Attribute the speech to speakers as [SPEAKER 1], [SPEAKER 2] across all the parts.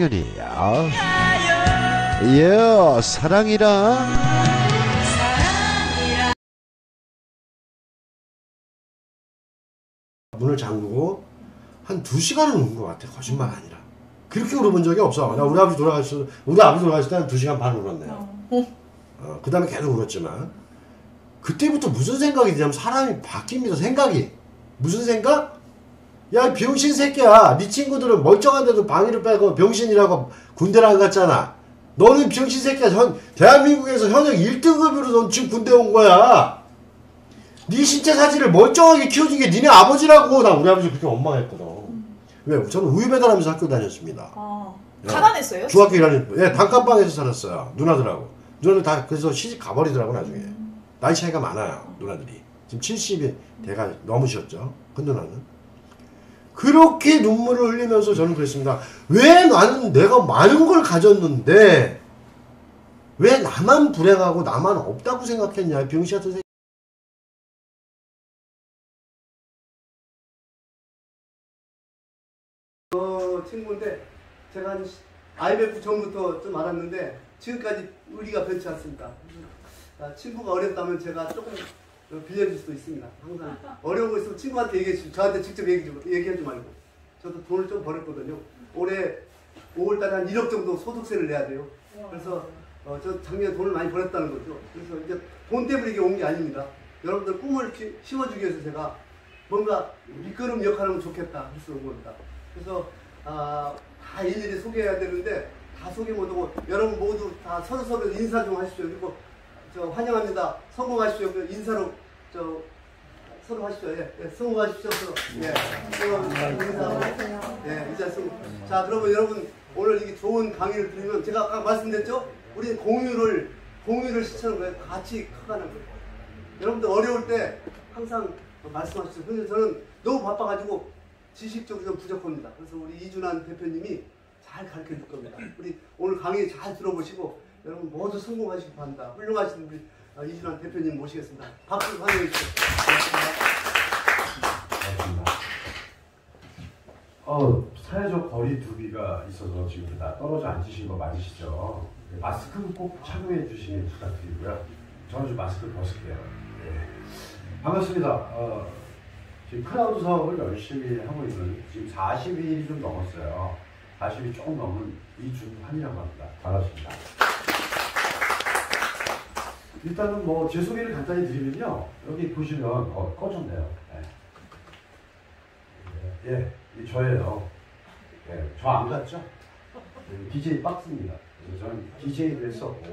[SPEAKER 1] 연이야. 예, 사랑이라.
[SPEAKER 2] 문을 잠그고 한 2시간은 운 것 같아. 거짓말 아니라. 그렇게 울어본 적이 없어. 나 우리 아버지 돌아가셨을 때 한 2시간 반 울었네요. 그 다음에 계속 울었지만 그때부터 무슨 생각이 드냐면 사람이 바뀝니다. 생각이. 무슨 생각? 야, 병신 새끼야. 네 친구들은 멀쩡한데도 방위를 빼고 병신이라고 군대를 안 갔잖아. 너는 병신 새끼야. 대한민국에서 현역 1등급으로 넌 지금 군대 온 거야. 네 신체 사진을 멀쩡하게 키워준 게 니네 아버지라고. 나 우리 아버지 그렇게 원망했거든. 왜? 저는 우유배달하면서 학교 다녔습니다.
[SPEAKER 3] 가난했어요?
[SPEAKER 2] 중학교 1학년, 예, 단칸방에서 살았어요. 누나들하고. 누나들 다 그래서 시집 가버리더라고 나중에. 나이 차이가 많아요. 누나들이. 지금 70이 대가 넘으셨죠. 큰 누나는. 그렇게 눈물을 흘리면서 저는 그랬습니다. 왜 나는 내가 많은 걸 가졌는데 왜 나만 불행하고 나만 없다고 생각했냐. 병신 같은 새끼.
[SPEAKER 4] 친구인데 제가 한 IMF 전부터 좀 알았는데 지금까지 의리가 변치 않습니다. 친구가 어렵다면 제가 조금 빌려줄 수도 있습니다. 항상 어려운 거 있으면 친구한테 얘기해 주시고 저한테 직접 얘기하지 말고. 저도 돈을 좀 벌었거든요. 올해 5월달에 한 1억 정도 소득세를 내야 돼요. 그래서 저 작년에 돈을 많이 벌었다는 거죠. 그래서 이제 돈 때문에 이게 온 게 아닙니다. 여러분들 꿈을 심어주기 위해서 제가 뭔가 밑거름 역할을 하면 좋겠다 해서 온 겁니다. 그래서 다 일일이 소개해야 되는데 다 소개 못하고 여러분 모두 다 서로 인사 좀 하십시오. 그리고 저 환영합니다. 성공하십시오. 그 인사로 서로 하십시오. 예, 성공하십시오. 서로. 예, 인사하고. 예, 인사 성공. 자, 그러면 여러분 오늘 이게 좋은 강의를 들으면 제가 아까 말씀드렸죠? 우리 공유를 실천하는 거예요. 같이 커가는 거예요. 여러분들 어려울 때 항상 말씀하시죠. 근데 저는 너무 바빠가지고 지식적으로 좀 부족합니다. 그래서 우리 이준환 대표님이 잘 가르쳐 줄 겁니다. 우리 오늘 강의 잘 들어보시고 여러분 모두 성공하시기 바랍니다. 훌륭하신 우리 이준환 대표님 모시겠습니다. 박수 환영해 주세요.
[SPEAKER 5] 사회적 거리 두기가 있어서 지금 다 떨어져 앉으신 거 맞으시죠? 마스크는 꼭 착용해 주시길 부탁드리고요. 저는 좀 마스크를 벗을게요. 네. 반갑습니다. 지금 클라우드 사업을 열심히 하고 있는 지금 40일이 좀 넘었어요. 40일이 조금 넘은 이준환이라고 합니다. 반갑습니다. 일단은 뭐 제 소개를 간단히 드리면요. 여기 보시면 꺼졌네요. 예, 이 저예요. 예, 저 안 갔죠? DJ 박스입니다. 그래서 저는 DJ도 했었고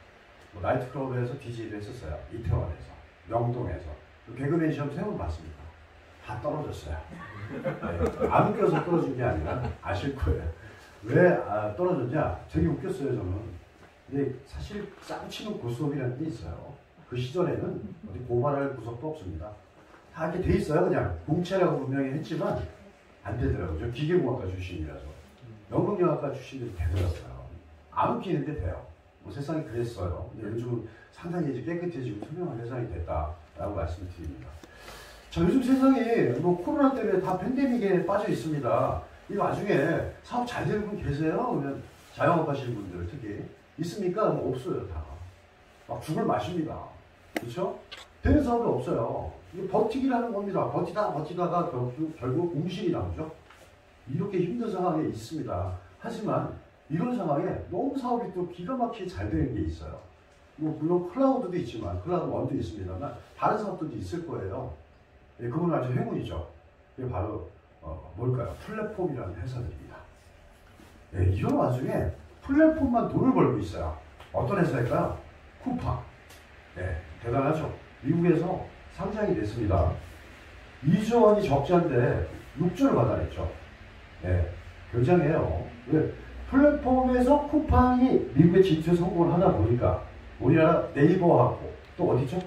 [SPEAKER 5] 뭐 나이트클럽에서 DJ도 했었어요. 이태원에서, 명동에서. 개그맨 시험 3번 봤습니다. 다 떨어졌어요. 네, 안 웃겨서 떨어진 게 아니라 아실 거예요. 왜 떨어졌냐? 되게 웃겼어요, 저는. 근데 사실 쌍치는 고수업이라는 게 있어요. 그 시절에는 어디 고발할 구석도 없습니다. 다 이렇게 돼 있어요, 그냥. 공채라고 분명히 했지만 안 되더라고요. 저 기계공학과 출신이라서. 연극영화과 출신들이 되더라고요. 안 웃기는데 돼요. 뭐 세상이 그랬어요. 근데 요즘은 상당히 이제 깨끗해지고 투명한 세상이 됐다라고 말씀을 드립니다. 자, 요즘 세상이 뭐 코로나 때문에 다 팬데믹에 빠져 있습니다. 이 와중에 사업 잘 되는 분 계세요? 그러면 자영업 하시는 분들 특히 있습니까? 뭐 없어요, 다. 막 죽을 맛입니다. 그렇죠? 되는 사업이 없어요. 이게 버티기라는 겁니다. 버티다가 결국 웅신이 나오죠. 이렇게 힘든 상황에 있습니다. 하지만 이런 상황에 너무 사업이 또 기가 막히게 잘 되는 게 있어요. 뭐 물론 클라우드도 있지만 클라우드 원도 있습니다만 다른 사업들도 있을 거예요. 예, 그건 아주 행운이죠. 이게 바로 뭘까요? 플랫폼이라는 회사들입니다. 예, 이런 와중에 플랫폼만 돈을 벌고 있어요. 어떤 회사일까요? 쿠팡. 예, 대단하죠. 미국에서 상장이 됐습니다. 2조 원이 적자인데 6조를 받아냈죠. 예, 굉장해요. 왜? 플랫폼에서 쿠팡이 미국에 진출 성공을 하다 보니까 우리나라 네이버하고 또 어디죠?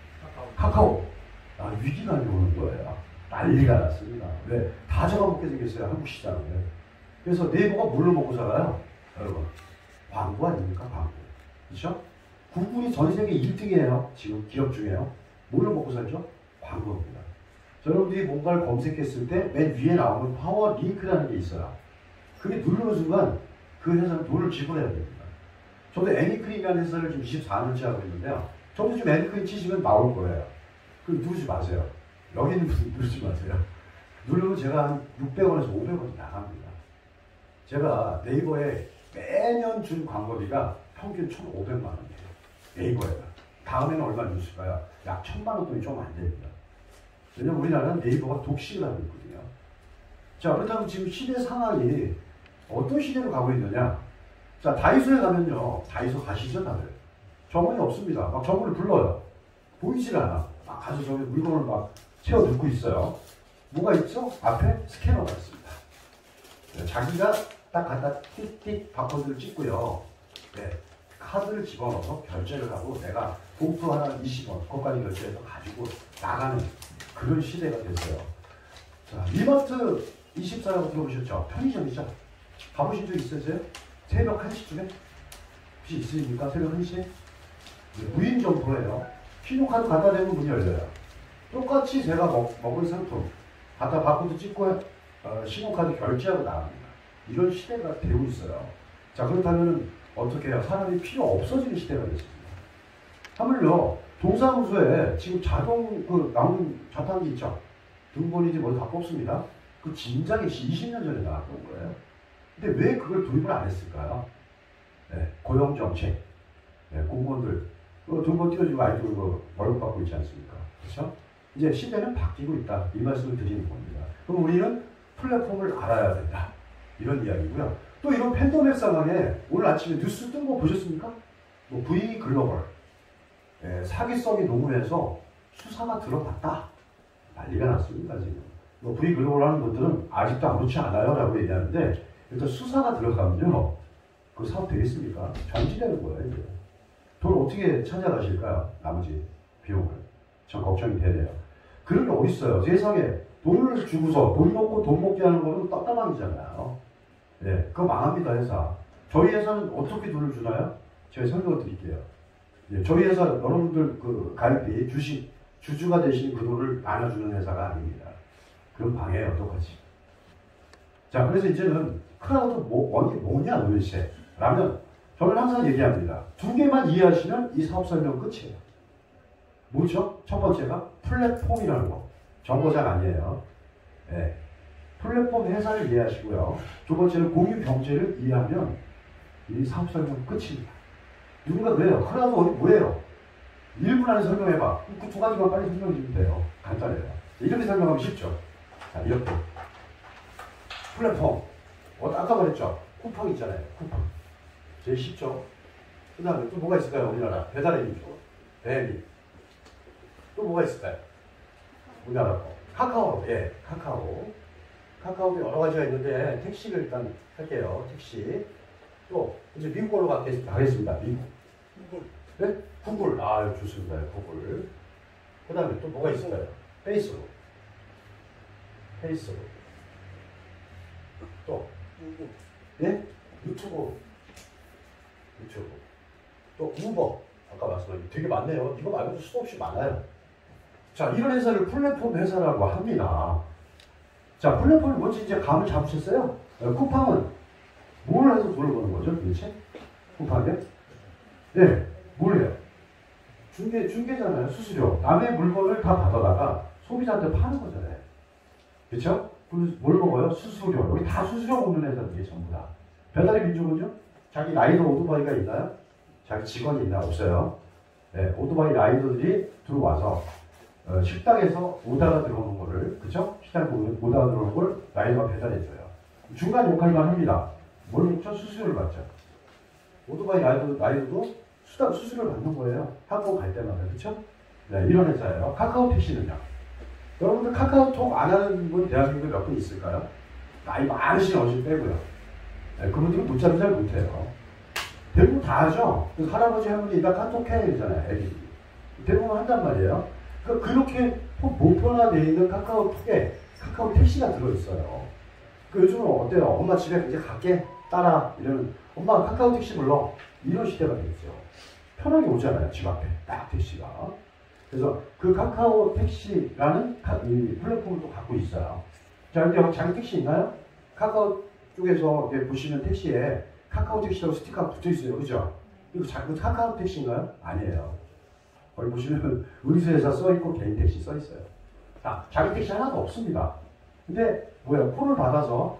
[SPEAKER 5] 카카오. 위기감이 오는 거예요. 난리가 났습니다. 왜? 다 잡아먹게 생겼어요. 한국 시장을. 그래서 네이버가 뭘로 먹고 살아요? 여러분. 광고 아닙니까? 광고. 그렇죠? 구글이 전 세계 1등이에요. 지금 기업 중에요. 뭘로 먹고 살죠? 광고입니다. 여러분들이 뭔가를 검색했을 때 맨 위에 나오는 파워 링크라는 게 있어요. 그게 누르는 순간 그 회사는 돈을 지불해야 됩니다. 저도 애니크림이라는 회사를 지금 24년째 하고 있는데요. 저도 지금 애니크림 치시면 나올 거예요. 그럼 누르지 마세요. 여기 있는 분들 누르지 마세요. 누르면 제가 한 600원에서 500원이 나갑니다. 제가 네이버에 매년 준 광고비가 평균 1,500만 원이에요. 네이버에가. 다음에는 얼마 줬을까요? 약 1,000만 원 돈이 좀 안 됩니다. 왜냐면 우리나라는 네이버가 독식을 하고 있거든요. 자, 그렇다면 지금 시대 상황이 어떤 시대로 가고 있느냐? 자, 다이소에 가면요. 다이소 가시죠, 다들? 점원이 없습니다. 막 점원을 불러요. 보이질 않아. 막 가서 저기 물건을 막 채워 넣고 있어요. 뭐가 있죠? 앞에 스캐너가 있습니다. 네, 자기가 딱 갖다 띡띡 바코드를 찍고요. 네, 카드를 집어넣어서 결제를 하고 내가 봉투 하나 20원, 거기까지 결제해서 가지고 나가는 그런 시대가 됐어요. 자, 이마트 24라고 들어보셨죠? 편의점이죠? 가보신 적 있으세요? 새벽 1시쯤에? 혹시 있으십니까? 새벽 1시에? 네, 무인 점포예요. 신용카드 갖다 대면 문이 열려요. 똑같이 제가 먹은 상품 갖다 바코드 찍고 신용카드 결제하고 나갑니다. 이런 시대가 되고 있어요. 자, 그렇다면 어떻게 해요? 사람이 필요 없어지는 시대가 됐습니다. 하물며 동사무소에 지금 자동 나오는 자판기 있죠? 등본이지 뭐 다 뽑습니다. 그 진작에 20년 전에 나왔던 거예요. 근데 왜 그걸 도입을 안 했을까요? 네, 고용정책. 네, 공무원들 등본 띄워주고 아이돌 월급 받고 있지 않습니까? 그렇죠? 이제 시대는 바뀌고 있다. 이 말씀을 드리는 겁니다. 그럼 우리는 플랫폼을 알아야 된다. 이런 이야기고요. 또 이런 팬데믹 상황에 오늘 아침에 뉴스 뜬 거 보셨습니까? 뭐 V 글로벌 사기성이 녹음해서 수사가 들어갔다. 난리가 났습니다. 지금. 뭐 V 글로벌 하는 것들은 아직도 아무렇지 않아요 라고 얘기하는데 일단 수사가 들어가면요. 그 사업 되겠습니까? 정지되는 거예요. 이제. 돈 어떻게 찾아가실까요? 나머지 비용을. 전 걱정이 되네요. 그런 게 어딨어요. 세상에 돈을 주고서 돈 먹고 돈 먹게 하는 거는 떡다방이잖아요. 네, 그거 망합니다, 회사. 저희 회사는 어떻게 돈을 주나요? 제가 설명을 드릴게요. 네, 저희 회사 여러분들 그 가입비 주주가 되신 그 돈을 나눠주는 회사가 아닙니다. 그럼 방해예요, 똑같이. 자, 그래서 이제는 크라우드 원이 뭐냐 도대체? 라면 저는 항상 얘기합니다. 두 개만 이해하시면 이 사업 설명 끝이에요. 뭐죠? 첫 번째가 플랫폼이라는 거. 정보장 아니에요. 네. 플랫폼 회사를 이해하시고요. 두 번째는 공유 경제를 이해하면 이 사업 설명 끝입니다. 누군가 그래요. 크라우드 어디 뭐예요? 1분 안에 설명해봐. 그 두 가지만 빨리 설명해 주면 돼요. 간단해요. 이렇게 설명하면 쉽죠. 자, 이렇게. 플랫폼. 아까 말했죠? 쿠팡 있잖아요. 쿠팡. 제일 쉽죠? 그 다음에 또 뭐가 있을까요? 우리나라. 배달의 민족. 배민. 또 뭐가 있을까요? 우리나라 거. 카카오. 예, 카카오. 카카오도 여러 가지가 있는데 택시를 일단 할게요. 택시. 또 이제 미국으로 가겠습니다. 미국. 네? 구글. 아, 좋습니다. 구글. 그 다음에 또 뭐가 있을까요? 페이스북. 페이스북. 또 예? 유튜브. 유튜브. 또 우버. 아까 말씀하신 되게 많네요. 이거 말고도 수도 없이 많아요. 자, 이런 회사를 플랫폼 회사라고 합니다. 자, 플랫폼이 뭔지 이제 감을 잡으셨어요? 쿠팡은 뭘 해서 돈을 버는 거죠, 도대체? 쿠팡에? 네, 뭘 해요? 중개잖아요, 수수료. 남의 물건을 다 받아다가 소비자한테 파는 거잖아요. 그쵸? 뭘 먹어요? 수수료. 여기 다 수수료 먹는 회사들이 전부 다. 배달의 민족은요? 자기 라이더 오토바이가 있나요? 자기 직원이 있나? 없어요. 네, 오토바이 라이더들이 들어와서 식당에서 오다가 들어오는 거를, 그쵸? 식당에 오다가 들어오는 걸 라이더가 배달해줘요. 중간 역할만 합니다. 뭘 먹죠? 수수료를 받죠. 오토바이 라이더도 수수료를 받는 거예요. 학원 갈 때마다, 그쵸? 네, 이런 회사예요. 카카오 택시는요? 여러분들 카카오톡 안 하는 분 대한민국에 몇 분 있을까요? 나이 많으신 어르신 빼고요. 네, 그분들은 문자를 잘 못해요. 대부분 다 하죠? 할아버지 할머니 나 카톡 해 이러잖아요. 애기들이. 대부분 한단 말이에요. 그렇게 보편화되어 있는 카카오톡에 카카오 택시가 들어있어요. 요즘은 어때요? 엄마 집에 이제 갈게 따라 이러면 엄마 카카오 택시 불러 이런 시대가 되겠죠. 편하게 오잖아요. 집 앞에 딱 택시가. 그래서 그 카카오 택시라는 이 플랫폼을 또 갖고 있어요. 자, 근데 자기 택시 있나요? 카카오 쪽에서 보시는 택시에 카카오 택시라고 스티커가 붙어 있어요. 그죠? 이거 카카오 택시인가요? 아니에요. 거기 보시면 운수회사 써있고 개인 택시 써있어요. 자, 자기 택시 하나도 없습니다. 근데 뭐야? 콜을 받아서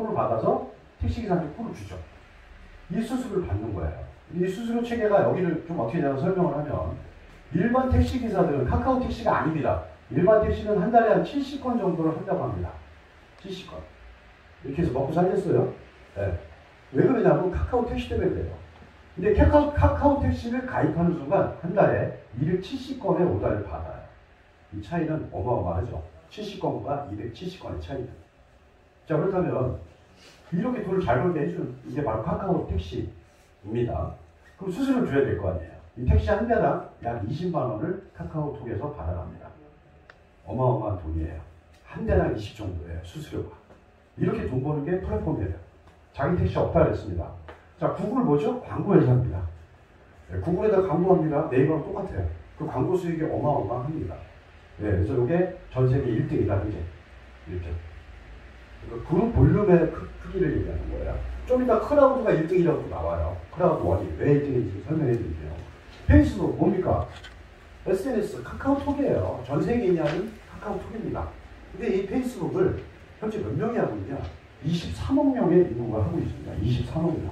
[SPEAKER 5] 택시기사한테 콜을 주죠. 이 수수료를 받는 거예요. 이 수수료 체계가 여기를 좀 어떻게 되나 설명을 하면 일반 택시기사들은 카카오 택시가 아닙니다. 일반 택시는 한 달에 한 70건 정도를 한다고 합니다. 70건. 이렇게 해서 먹고 살겠어요. 네. 왜 그러냐면 카카오 택시 때문에 그래요. 근데 카카오 택시를 가입하는 순간 한 달에 270건의 오다를 받아요. 이 차이는 어마어마하죠. 70건과 270건의 차이는. 자, 그렇다면 이렇게 돈을 잘 벌게 해주는 이게 바로 카카오 택시입니다. 그럼 수수료를 줘야 될 거 아니에요. 이 택시 한 대당 약 20만 원을 카카오톡에서 받아갑니다. 어마어마한 돈이에요. 한 대당 20 정도예요. 수수료가. 이렇게 돈 버는 게 플랫폼이에요. 자기 택시 없다 그랬습니다. 자, 구글 뭐죠? 광고 회사입니다. 네, 구글에다 광고합니다. 네이버랑 똑같아요. 그 광고 수익이 어마어마합니다. 네, 그래서 이게 전 세계 1등이다. 이제 이렇게. 그 볼륨의 크기를 얘기하는 거예요. 좀 이따 크라우드가 1등이라고 나와요. 크라우드 1이 왜 1등인지 설명해 드릴게요. 페이스북 뭡니까? SNS 카카오톡이에요. 전 세계인이 하는 카카오톡입니다. 근데 이 페이스북을 현재 몇 명이 하고 있냐? 23억 명의 인구가 하고 있습니다. 23억 명.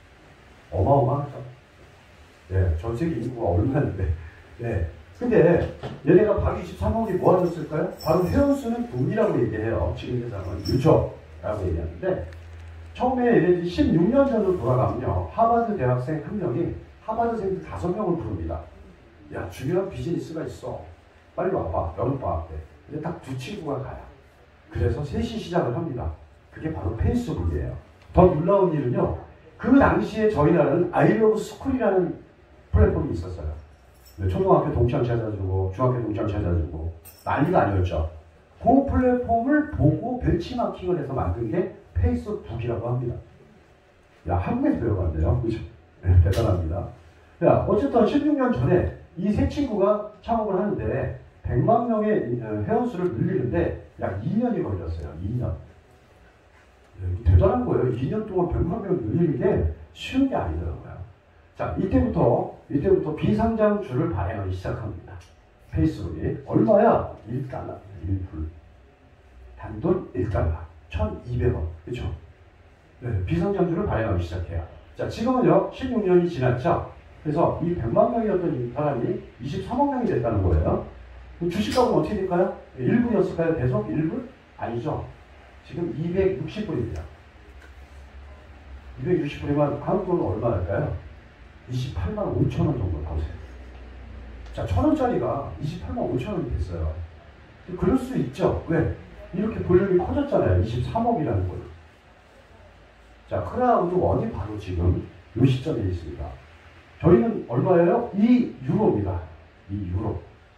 [SPEAKER 5] 어마어마하죠. 네, 전 세계 인구가 얼마인데. 네. 근데 얘네가 바로 23억이 뭐 하셨을까요? 바로 회원수는 돈이라고 얘기해요. 지금 세상은 유저라고 얘기하는데 처음에 얘네들이 16년 전으로 돌아가면요. 하버드 대학생 한 명이 하버드생들 5명을 부릅니다. 야, 중요한 비즈니스가 있어. 빨리 와봐. 여름방학 때. 근데 딱 두 친구가 가요. 그래서 셋이 시작을 합니다. 그게 바로 페이스북이에요. 더 놀라운 일은요. 그 당시에 저희 나라는 아이러브 스쿨이라는 플랫폼이 있었어요. 초등학교 동창 찾아주고 중학교 동창 찾아주고 난리가 아니었죠. 그 플랫폼을 보고 벤치마킹을 해서 만든 게 페이스북이라고 합니다. 야, 한국에서 배워간대요. 그죠? 네, 대단합니다. 야, 어쨌든 16년 전에 이 세 친구가 창업을 하는데 100만 명의 회원수를 늘리는데 약 2년이 걸렸어요. 2년. 대단한 거예요. 2년 동안 100만 명 늘리는 게 쉬운 게 아니더라고요. 자, 이때부터 비상장주를 발행하기 시작합니다. 페이스북이. 얼마야? 1달러. 1불. 단돈 1달러. 1,200원. 그쵸? 네, 비상장주를 발행하기 시작해요. 자, 지금은요, 16년이 지났죠? 그래서 이 100만 명이었던 이 사람이 23억 명이 됐다는 거예요. 주식값은 어떻게 될까요? 1불이었을까요? 계속 1불? 아니죠. 지금 260불입니다. 260불이면 한국 돈은 얼마 할까요? 28만 5천 원 정도 나오세요. 자, 1,000원짜리가 28만 5천 원이 됐어요. 그럴 수 있죠. 왜? 이렇게 볼륨이 커졌잖아요. 23억이라는 거예요. 자, 크라우드 1이 바로 지금 이 시점에 있습니다. 저희는 얼마예요? 2유로입니다. 2유로.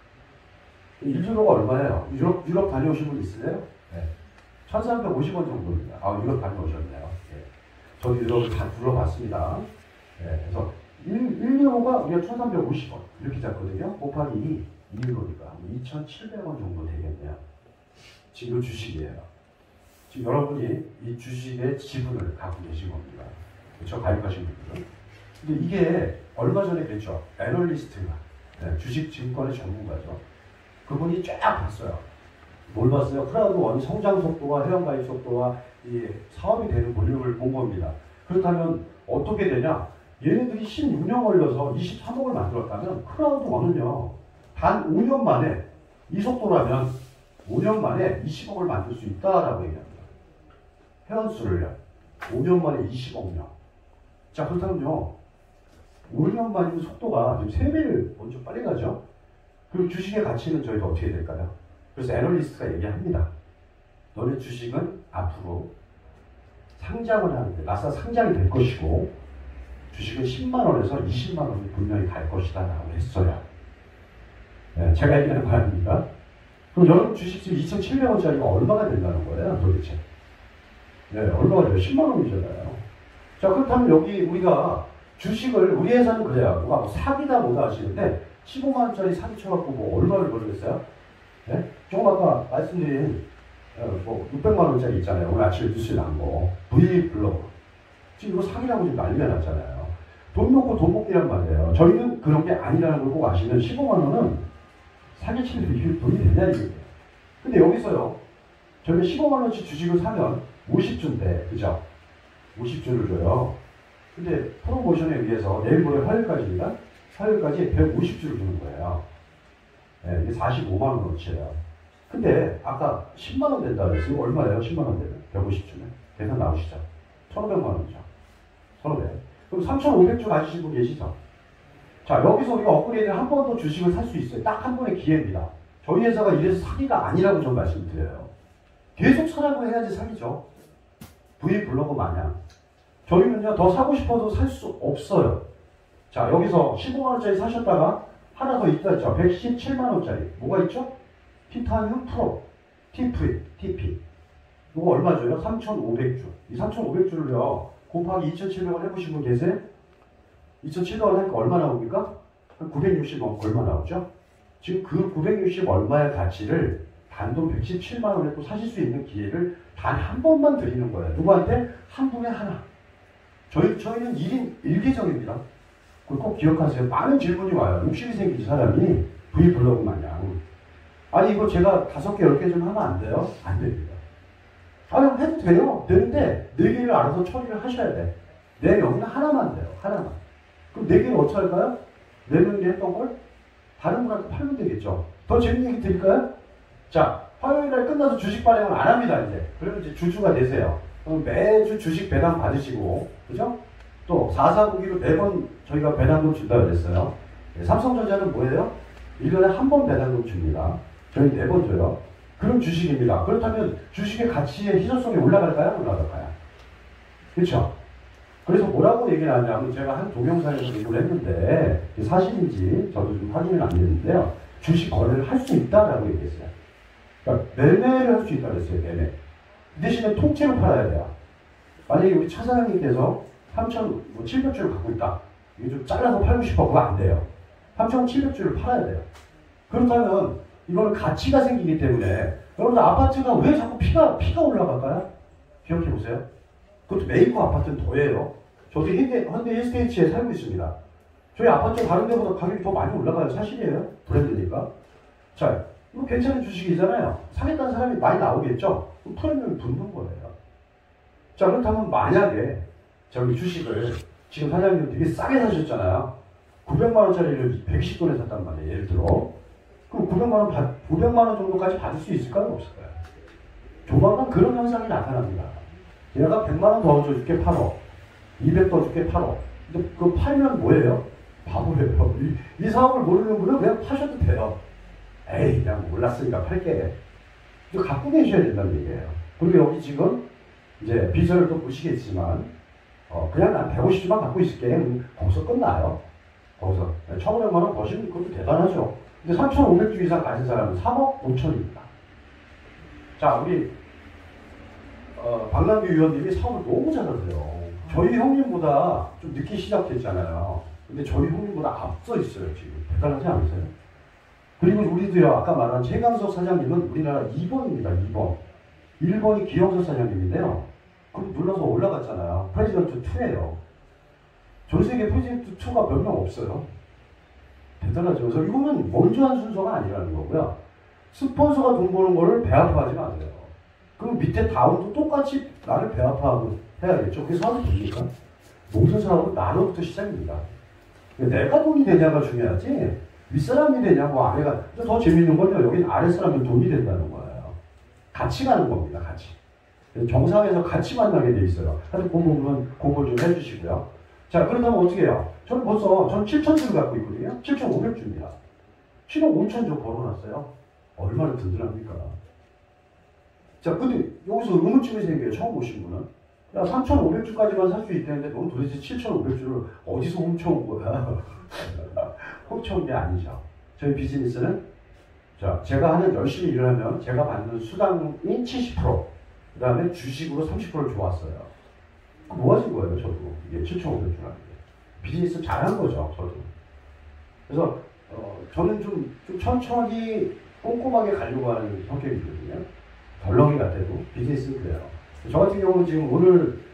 [SPEAKER 5] 1유로가 얼마예요? 유럽 다녀오신 분 있으세요? 네. 1,350원 정도입니다. 아, 유럽 다녀오셨네요. 네. 저도 유럽을 다 둘러봤습니다. 네. 그래서 1유로가 우리가 1,350원 이렇게 잡거든요. 곱하기 2유로니까 2,700원 정도 되겠네요. 지금 주식이에요. 지금 여러분이 이 주식의 지분을 갖고 계신 겁니다. 그렇죠? 가입하신 분들은. 근데 이게 얼마 전에 그랬죠. 애널리스트가 네, 주식 증권의 전문가죠. 그분이 쫙 봤어요. 뭘 봤어요? 크라우드 1 성장 속도와 회원가입 속도와 이 사업이 되는 볼륨을 본 겁니다. 그렇다면 어떻게 되냐? 얘네들이 16년 걸려서 23억을 만들었다면 크라우드 1은요. 단 5년 만에 이 속도라면 5년 만에 20억을 만들 수 있다라고 얘기합니다. 회원수를요. 5년 만에 20억 명. 자, 그렇다면요. 5년 만이면 속도가 지금 3배를 먼저 빨리 가죠. 그럼 주식의 가치는 저희가 어떻게 될까요? 그래서 애널리스트가 얘기합니다. 너네 주식은 앞으로 상장을 하는데 나사 상장이 될 것이고 주식은 10만 원에서 20만 원이 분명히 갈 것이다 라고 했어요. 네, 제가 얘기하는 거 아닙니까? 그럼 여러분 주식 지금 2,700원짜리가 얼마가 된다는 거예요 도대체? 네, 얼마가 돼요? 10만 원이잖아요. 자, 그렇다면 여기 우리가 주식을 우리 회사는 그래요. 누가 뭐 사기다 뭐다 하시는데 15만 원짜리 사기 쳐갖고 뭐 얼마를 벌겠어요? 네? 조금 아까 말씀드린 뭐 600만 원짜리 있잖아요. 오늘 아침에 뉴스에 나온 거 V블로그 지금 이거 사기라고 지금 난리가 났잖아요. 돈 놓고 돈 먹기란 말이에요. 저희는 그런 게 아니라는 걸 꼭 아시면 15만 원은 사기치는 이게 돈이 되냐 이게. 근데 여기서요. 저희가 15만 원치 주식을 사면 50주인데, 그죠? 50주를 줘요. 근데 프로모션에 의해서 내일 모레 화요일까지입니다. 화요일까지 150주를 주는 거예요. 네, 이게 45만 원어치예요. 근데 아까 10만 원 된다 그랬어요. 이거 얼마예요? 10만 원 되면 150주면 계산 나오시죠? 1,500만 원이죠. 1,500. 그럼 3,500주 가지신 분 계시죠? 자, 여기서 우리가 업그레이드를 한 번 더 주식을 살 수 있어요. 딱 한 번의 기회입니다. 저희 회사가 이래서 사기가 아니라고 좀 말씀드려요. 계속 사라고 해야지 사기죠. V블로그 마냥. 저희는요, 더 사고 싶어도 살 수 없어요. 자, 여기서 15만원짜리 사셨다가 하나 더 있다 했죠. 117만원짜리. 뭐가 있죠? 티타늄 프로, TP. 이거 얼마 줘요? 3,500주. 이 3,500주를요, 곱하기 2,700원 해보신 분 계세요? 2,700원 하니까 얼마 나옵니까? 한 960원 얼마 나오죠? 지금 그 960 얼마의 가치를 단돈 117만원에 또 사실 수 있는 기회를 단 한 번만 드리는 거예요. 누구한테? 한 분에 하나. 저희는 1인 1계정입니다. 그걸 꼭 기억하세요. 많은 질문이 와요. 욕심이 생기지, 사람이. V블로그 마냥. 아니, 이거 제가 5개, 10개 좀 하면 안 돼요? 안 됩니다. 아니, 해도 돼요. 되는데, 4개를 알아서 처리를 하셔야 돼. 내 여기는 하나만 돼요. 하나만. 그럼 4개를 어떻게 할까요? 4명이 했던 걸 다른 분한테 팔면 되겠죠. 더 재밌는 얘기 드릴까요? 자, 화요일날 끝나서 주식 발행을 안 합니다, 이제. 그러면 이제 주주가 되세요. 그럼 매주 주식 배당 받으시고, 그죠? 또, 4사분기로 매번 저희가 배당금 준다고 그랬어요. 삼성전자는 뭐예요? 1년에 한 번 배당금 줍니다. 저희 4번 줘요. 그런 주식입니다. 그렇다면 주식의 가치의 희소성이 올라갈까요? 올라갈까요? 그렇죠? 그래서 뭐라고 얘기를 하냐면 제가 한 동영상에서 이걸 했는데 사실인지 저도 좀 확인은 안 됐는데요. 주식 거래를 할 수 있다라고 얘기했어요. 그러니까 매매를 할 수 있다고 했어요. 매매. 그 대신에 통째로 팔아야 돼요. 만약에 우리 차 사장님께서 3,700주를 갖고 있다. 이게 좀 잘라서 팔고 싶어. 그거 안 돼요. 3,700주를 팔아야 돼요. 그렇다면 이거는 가치가 생기기 때문에 여러분들 아파트가 왜 자꾸 피가 올라갈까요? 기억해 보세요. 그것도 메이커 아파트는 더해요. 저도 현대 힐스테이츠에 살고 있습니다. 저희 아파트 다른 데보다 가격이 더 많이 올라가요. 사실이에요. 브랜드니까. 자, 이거 괜찮은 주식이잖아요. 사겠다는 사람이 많이 나오겠죠? 그럼 프리미엄이 붙는 거예요. 자, 그렇다면 만약에 저기 주식을 지금 사장님 되게 싸게 사셨잖아요. 900만원짜리를 120돈에 샀단 말이에요. 예를 들어. 그럼 900만원 정도까지 받을 수 있을까요? 없을까요? 조만간 그런 현상이 나타납니다. 얘가 100만원 더 줘줄게 8억. 200 더 줄게 8억. 근데 그거 팔면 뭐예요? 바보예요. 이 사업을 모르는 분은 그냥 파셔도 돼요. 에이, 그냥 몰랐으니까 팔게. 이거 갖고 계셔야 된다는 얘기예요. 그리고 여기 지금 이제 비서를 또 보시겠지만, 그냥 난 150주만 갖고 있을게. 거기서 끝나요. 거기서 1,500만원 버시면 그것도 대단하죠. 근데 3,500주 이상 가진 사람은 3억 5천입니다. 자, 우리 박남규 위원님이 사업을 너무 잘하세요. 저희 형님보다 좀 늦게 시작했잖아요. 근데 저희 형님보다 앞서 있어요, 지금. 대단하지 않으세요? 그리고 우리도요, 아까 말한 최강석 사장님은 우리나라 2번입니다, 2번. 1번이 기영석 사장님인데요. 그럼 눌러서 올라갔잖아요. 프레지던트 2예요. 전 세계 프레지던트 2가 몇 명 없어요. 대단하죠. 그래서 이거는 먼저 한 순서가 아니라는 거고요. 스폰서가 돈 버는 거를 배아파하지 마세요. 그럼 밑에 다운도 똑같이 나를 배아파하고 해야겠죠. 그게 사업이 됩니까? 모든 사업은 나로부터 시작입니다. 내가 돈이 되냐가 중요하지 윗사람이 되냐고 아래가. 더 재밌는 건요. 여기는 아랫사람이 돈이 된다는 거예요. 같이 가는 겁니다. 같이. 정상에서 같이 만나게 돼 있어요. 하여튼 그 부분은 공부 좀 해주시고요. 자, 그렇다면 어떻게 해요? 저는 벌써 7,000주를 갖고 있거든요. 7,500주입니다. 7억 5천주 벌어놨어요. 얼마나 든든합니까? 자, 근데 여기서 의문점이 생겨요. 처음 오신 분은. 야, 3,500주까지만 살 수 있다는데 넌 도대체 7,500주를 어디서 훔쳐온 거야? 훔쳐온 게 아니죠. 저희 비즈니스는 자, 제가 하는 열심히 일을 하면 제가 받는 수당이 70%, 그 다음에 주식으로 30%를 좋았어요. 모아진 거예요, 저도. 이게 7,500주라는 게. 비즈니스 잘한 거죠, 저도. 그래서 저는 좀 천천히 꼼꼼하게 가려고 하는 성격이거든요. 덜렁이 같아도 비즈니스는 그래요. 저 같은 경우는 지금 오늘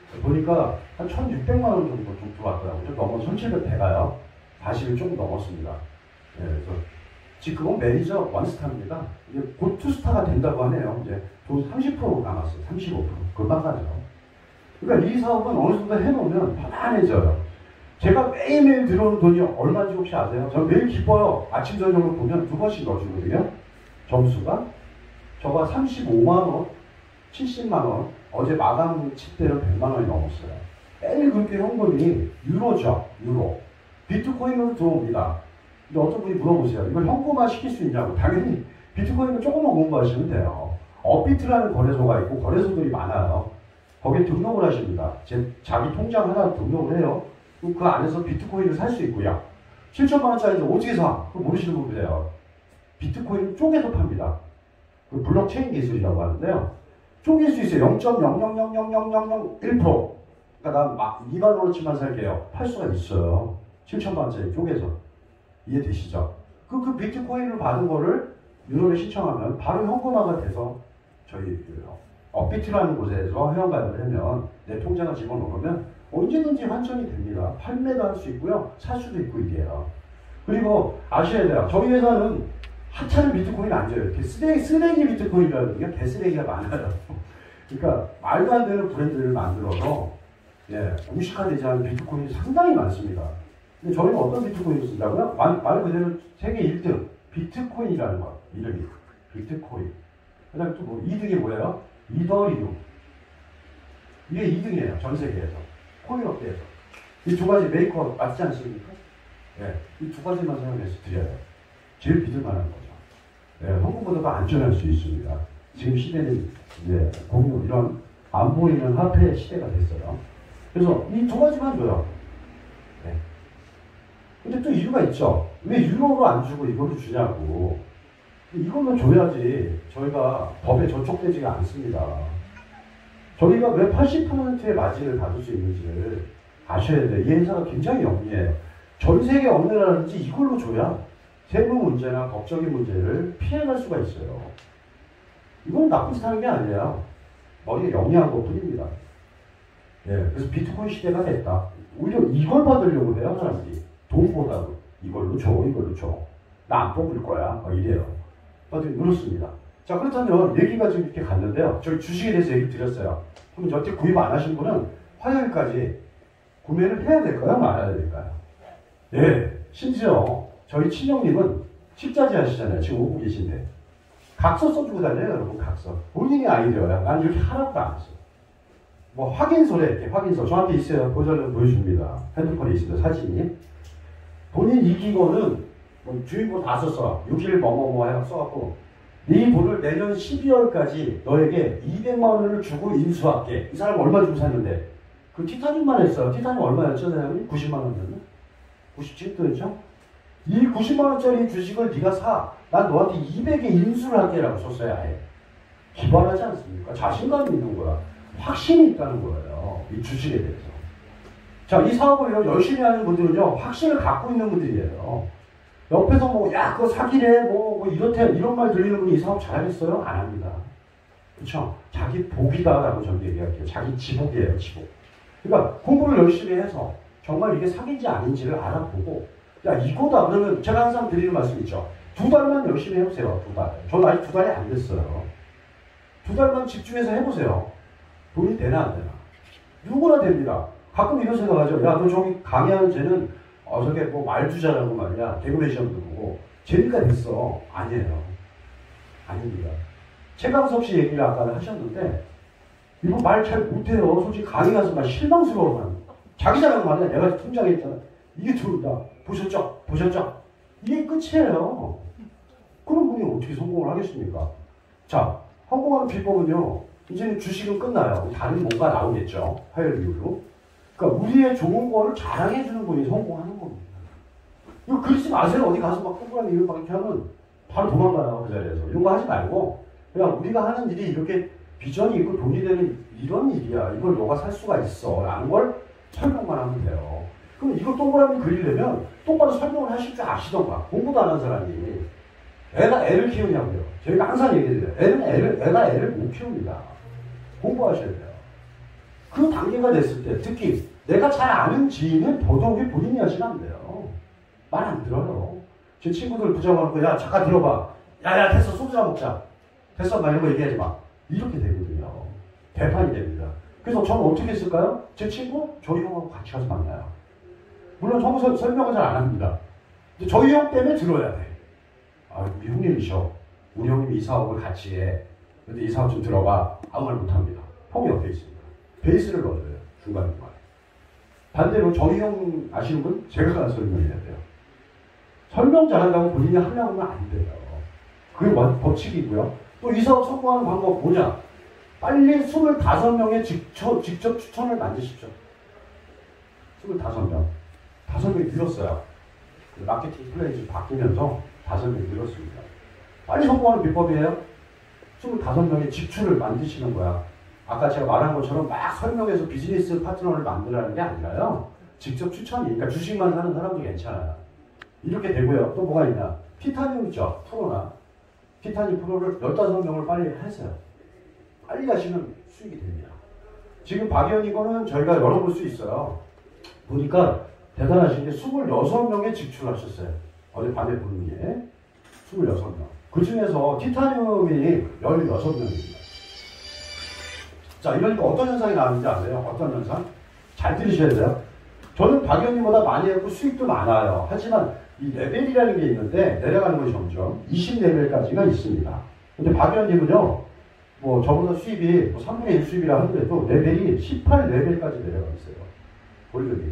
[SPEAKER 5] 보니까 한 1,600만 원 정도 좀 들어왔더라고요. 넘어 1,700대가요. 40일 조금 넘었습니다. 예, 그래서 지금은 매니저 원스타입니다. 이제 곧 투스타가 된다고 하네요. 이제 돈 30% 남았어요. 35%. 금방 가죠. 그러니까 이 사업은 어느 정도 해놓으면 편안해져요. 제가 매일매일 들어오는 돈이 얼마인지 혹시 아세요? 저 매일 기뻐요. 아침, 저녁으로 보면 2번씩 넣어주거든요. 점수가. 저가 35만원, 70만원, 어제 마감 칠대로 100만원이 넘었어요. 매일 그렇게 현금이 유로죠. 유로. 비트코인으로 들어옵니다. 근데 어떤 분이 물어보세요. 이걸 현금화 시킬 수 있냐고. 당연히 비트코인을 조금만 공부하시면 돼요. 업비트라는 거래소가 있고 거래소들이 많아요. 거기에 등록을 하십니다. 자기 통장 하나 등록을 해요. 그 안에서 비트코인을 살 수 있고요. 7천만 원짜리인데 어떻게 사? 그거 모르시는 분들이에요. 비트코인을 쪼개서 팝니다. 그 블록체인 기술이라고 하는데요. 쪼갤 수 있어요. 0.0000001%. 그러니까 난 2만 원어치만 살게요. 팔 수가 있어요. 7천만 원짜리 쪼개서. 이해되시죠? 그 비트코인을 받은 거를 유로를 신청하면 바로 현금화가 돼서 저희 업비트라는 곳에서 회원가입을 하면 내 통장을 집어넣으면 언제든지 환전이 됩니다. 판매도 할 수 있고요. 살 수도 있고 이게요. 그리고 아셔야 돼요. 저희 회사는 하찮은 비트코인 안 줘요. 이렇게 쓰레기 비트코인이라는 게 개쓰레기가 많아요. 그러니까 말도 안 되는 브랜드를 만들어서 공식화되지 않은 비트코인이 상당히 많습니다. 근데 저희는 어떤 비트코인을 쓴다고요? 말 그대로 세계 1등 비트코인이라는 거 이름이 비트코인. 그다음에 또 뭐 2등이 뭐예요? 이더리움. 이게 2등이에요. 전 세계에서. 코인 업계에서. 이 두 가지 메이커 맞지 않습니까? 이 두 가지만 사용해서 드려요. 제일 믿을 만한 거죠. 현금보다 안전할 수 있습니다. 지금 시대는 공유 이런 안 보이는 화폐 시대가 됐어요. 그래서 이 두 가지만 줘요. 근데 또 이유가 있죠. 왜 유로로 안 주고 이걸로 주냐고. 이걸로 줘야지 저희가 법에 저촉되지가 않습니다. 저희가 왜 80%의 마진을 받을 수 있는지를 아셔야 돼요. 이 회사가 굉장히 영리해요. 전 세계 어느 나라든지 이걸로 줘야 세무 문제나 법적인 문제를 피해갈 수가 있어요. 이건 나쁜 짓 하는 게 아니에요. 머리가 영리한 것 뿐입니다. 그래서 비트코인 시대가 됐다. 오히려 이걸 받으려고 해요, 사람들이. 돈보다도 이걸로 줘, 이걸로 줘. 나 안 뽑을 거야. 이래요. 그렇습니다. 자, 그렇다면 얘기가 지금 이렇게 갔는데요. 저희 주식에 대해서 얘기 드렸어요. 그럼 여태 구입 안 하신 분은 화요일까지 구매를 해야 될까요? 말아야 될까요? 심지어 저희 친형님은 식자재 하시잖아요. 지금 오고 계신데. 각서 써주고 다녀요, 여러분, 각서. 본인이 아이디어야. 난 이렇게 하나도 안 했어. 뭐, 확인서래, 이렇게 확인서. 저한테 있어요. 보자면 보여줍니다. 핸드폰에 있습니다. 사진이. 본인 이기고는 뭐 주인공 다 썼어. 6일 뭐뭐뭐 해서 써갖고 네 돈을 내년 12월까지 너에게 200만 원을 주고 인수할게. 이 사람 얼마 주고 샀는데 그 티타늄만 했어. 티타늄 얼마였죠? 90만 원이었나? 97도였죠? 이 90만 원짜리 주식을 네가 사. 난 너한테 200에 인수를 할게 라고 썼어요. 아예. 기발하지 않습니까? 자신감이 있는 거야. 확신이 있다는 거예요. 이 주식에 대해서. 자, 이 사업을 열심히 하는 분들은요, 확신을 갖고 있는 분들이에요. 옆에서 뭐, 야, 그거 사기래, 뭐 이렇대, 이런 말 들리는 분이 이 사업 잘하겠어요? 안 합니다. 그쵸? 자기 복이다라고 저는 얘기할게요. 자기 지복이에요, 지복. 그러니까 공부를 열심히 해서 정말 이게 사기인지 아닌지를 알아보고, 야, 이거다. 그러면 제가 항상 드리는 말씀 있죠. 2달만 열심히 해보세요, 2달. 저는 아직 2달이 안 됐어요. 2달만 집중해서 해보세요. 돈이 되나 안 되나. 누구나 됩니다. 가끔 이런 생각하죠. 야, 너 저기 강의하는 쟤는 저게 뭐 말주자라고 말이야. 개그맨 시험도 보고 재미가 됐어. 아니에요. 아닙니다. 최강석 씨 얘기를 아까 하셨는데 이거 말 잘 못해요. 솔직히 강의 가서 막 실망스러워만. 자기 자랑 말이야. 내가 통장에 있잖아. 이게 들어온다. 보셨죠? 보셨죠? 이게 끝이에요. 그런 분이 어떻게 성공을 하겠습니까? 자, 성공하는 비법은요. 이제는 주식은 끝나요. 다른 뭔가 나오겠죠. 화요일 이후로. 그러니까 우리의 좋은 거를 자랑해주는 분이 성공하는 겁니다. 이거 그러지 마세요. 어디 가서 막 동그라미 이런 막 이렇게 하면 바로 도망가요. 그 자리에서. 이런 거 하지 말고 그냥 우리가 하는 일이 이렇게 비전이 있고 돈이 되는 이런 일이야. 이걸 너가 살 수가 있어. 라는 걸 설명만 하면 돼요. 그럼 이거 동그라미 그리려면 똑바로 설명을 하실 줄 아시던가. 공부도 안 한 사람이. 애가 애를 키우냐고요. 저희가 항상 얘기해드려요. 애가 애를 못 키웁니다. 공부하셔야 돼요. 그 단계가 됐을 때 특히 내가 잘 아는 지인은 더더욱이 본인이 하시면 안 돼요. 말 안 들어요. 제 친구들 부정하고 야 잠깐 들어봐. 야야 됐어 소주 한 먹자. 됐어 막 이런 거 얘기하지 마. 이렇게 되거든요. 대판이 됩니다. 그래서 저는 어떻게 했을까요? 제 친구 저희 형하고 같이 가서 만나요. 물론 저는 설명을 잘 안 합니다. 근데 저희 형 때문에 들어야 돼. 아 우리 형님이셔. 우리 형님이 이 사업을 같이 해. 근데 이 사업 좀 들어봐. 아무 말 못합니다. 형이 옆에 있습니다. 베이스를 넣어줘요. 중간중간. 반대로 저희 형 아시는 분? 제가 가서 설명해야 돼요. 설명 잘한다고 본인이 하려고 하면 안 돼요. 그게 법칙이고요. 또 이 사업 성공하는 방법 뭐냐? 빨리 25명의 직접 추천을 만드십시오. 25명. 5명이 늘었어요. 마케팅 플레이가 바뀌면서 5명이 늘었습니다. 빨리 성공하는 비법이에요. 25명의 직출을 만드시는 거야. 아까 제가 말한 것처럼 막 설명해서 비즈니스 파트너를 만들라는 게 아니라요. 직접 추천이니까 주식만 사는 사람도 괜찮아요. 이렇게 되고요. 또 뭐가 있냐. 티타늄 있죠. 프로나. 티타늄 프로를 15명을 빨리 하세요. 빨리 하시면 수익이 됩니다. 지금 박 의원님 거는 저희가 열어볼 수 있어요. 보니까 대단하신 게 26명에 직출하셨어요. 어젯밤에 보는 게 26명. 그 중에서 티타늄이 16명입니다. 자, 이러니까 어떤 현상이 나오는지 아세요? 어떤 현상? 잘 들으셔야 돼요. 저는 박 의원님보다 많이 했고 수익도 많아요. 하지만 이 레벨이라는 게 있는데 내려가는 것이 점점 20레벨까지가 있습니다. 근데 박 의원님은요, 뭐 저보다 수입이 뭐 3분의 1 수입이라 하더라도 레벨이 18레벨까지 내려가 있어요. 볼륨이.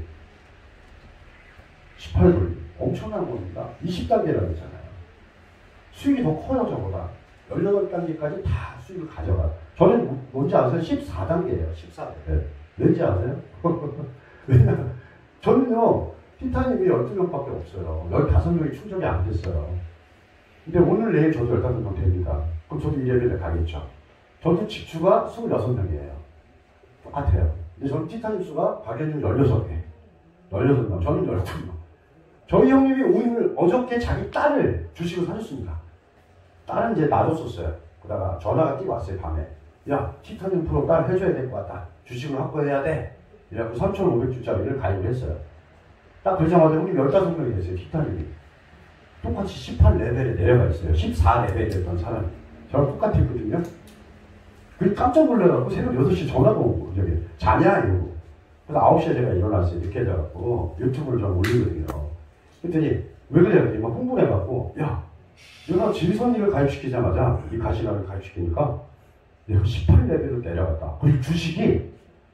[SPEAKER 5] 18볼륨. 엄청난 겁니다. 20단계라고 했잖아요. 수익이 더 커요, 저보다. 18단계까지 다 수익을 가져가요. 저는 뭔지 아세요? 14단계예요. 14레벨. 왠지 아세요? 왜냐면 저는요, 티타늄이 12명밖에 없어요. 15명이 충족이 안 됐어요. 근데 오늘 내일 저도 15명 됩니다. 그럼 저도 2레벨에 가겠죠. 저도 직주가 26명이에요. 똑같아요. 근데 저는 티타늄 수가 박연님 16개. 16명. 저는 12명. 저희 형님이 오늘 어저께 자기 딸을 주식을 사줬습니다. 딸은 이제 놔뒀었어요. 그러다가 전화가 뛰고 왔어요, 밤에. 야, 티타늄 프로 딸 해줘야 될 것 같다. 주식을 확보해야 돼. 이래갖고 3,500주짜리를 가입을 했어요. 딱 그러자마자 형님 15명이 됐어요, 티타늄이. 똑같이 18레벨에 내려가 있어요. 14레벨이었던 사람이. 저랑 똑같았거든요. 그게 깜짝 놀라갖고 새벽 8시 전화가 오고, 저기, 자냐? 이러고. 그래서 9시에 제가 일어났어요. 늦게 해져갖고 유튜브를 좀 올리거든요. 그랬더니, 왜 그래? 그랬더니 막 흥분해갖고, 야, 내가 지리선이를 가입시키자마자 이 가시나를 가입시키니까 내가 18레벨로 내려갔다. 그리고 주식이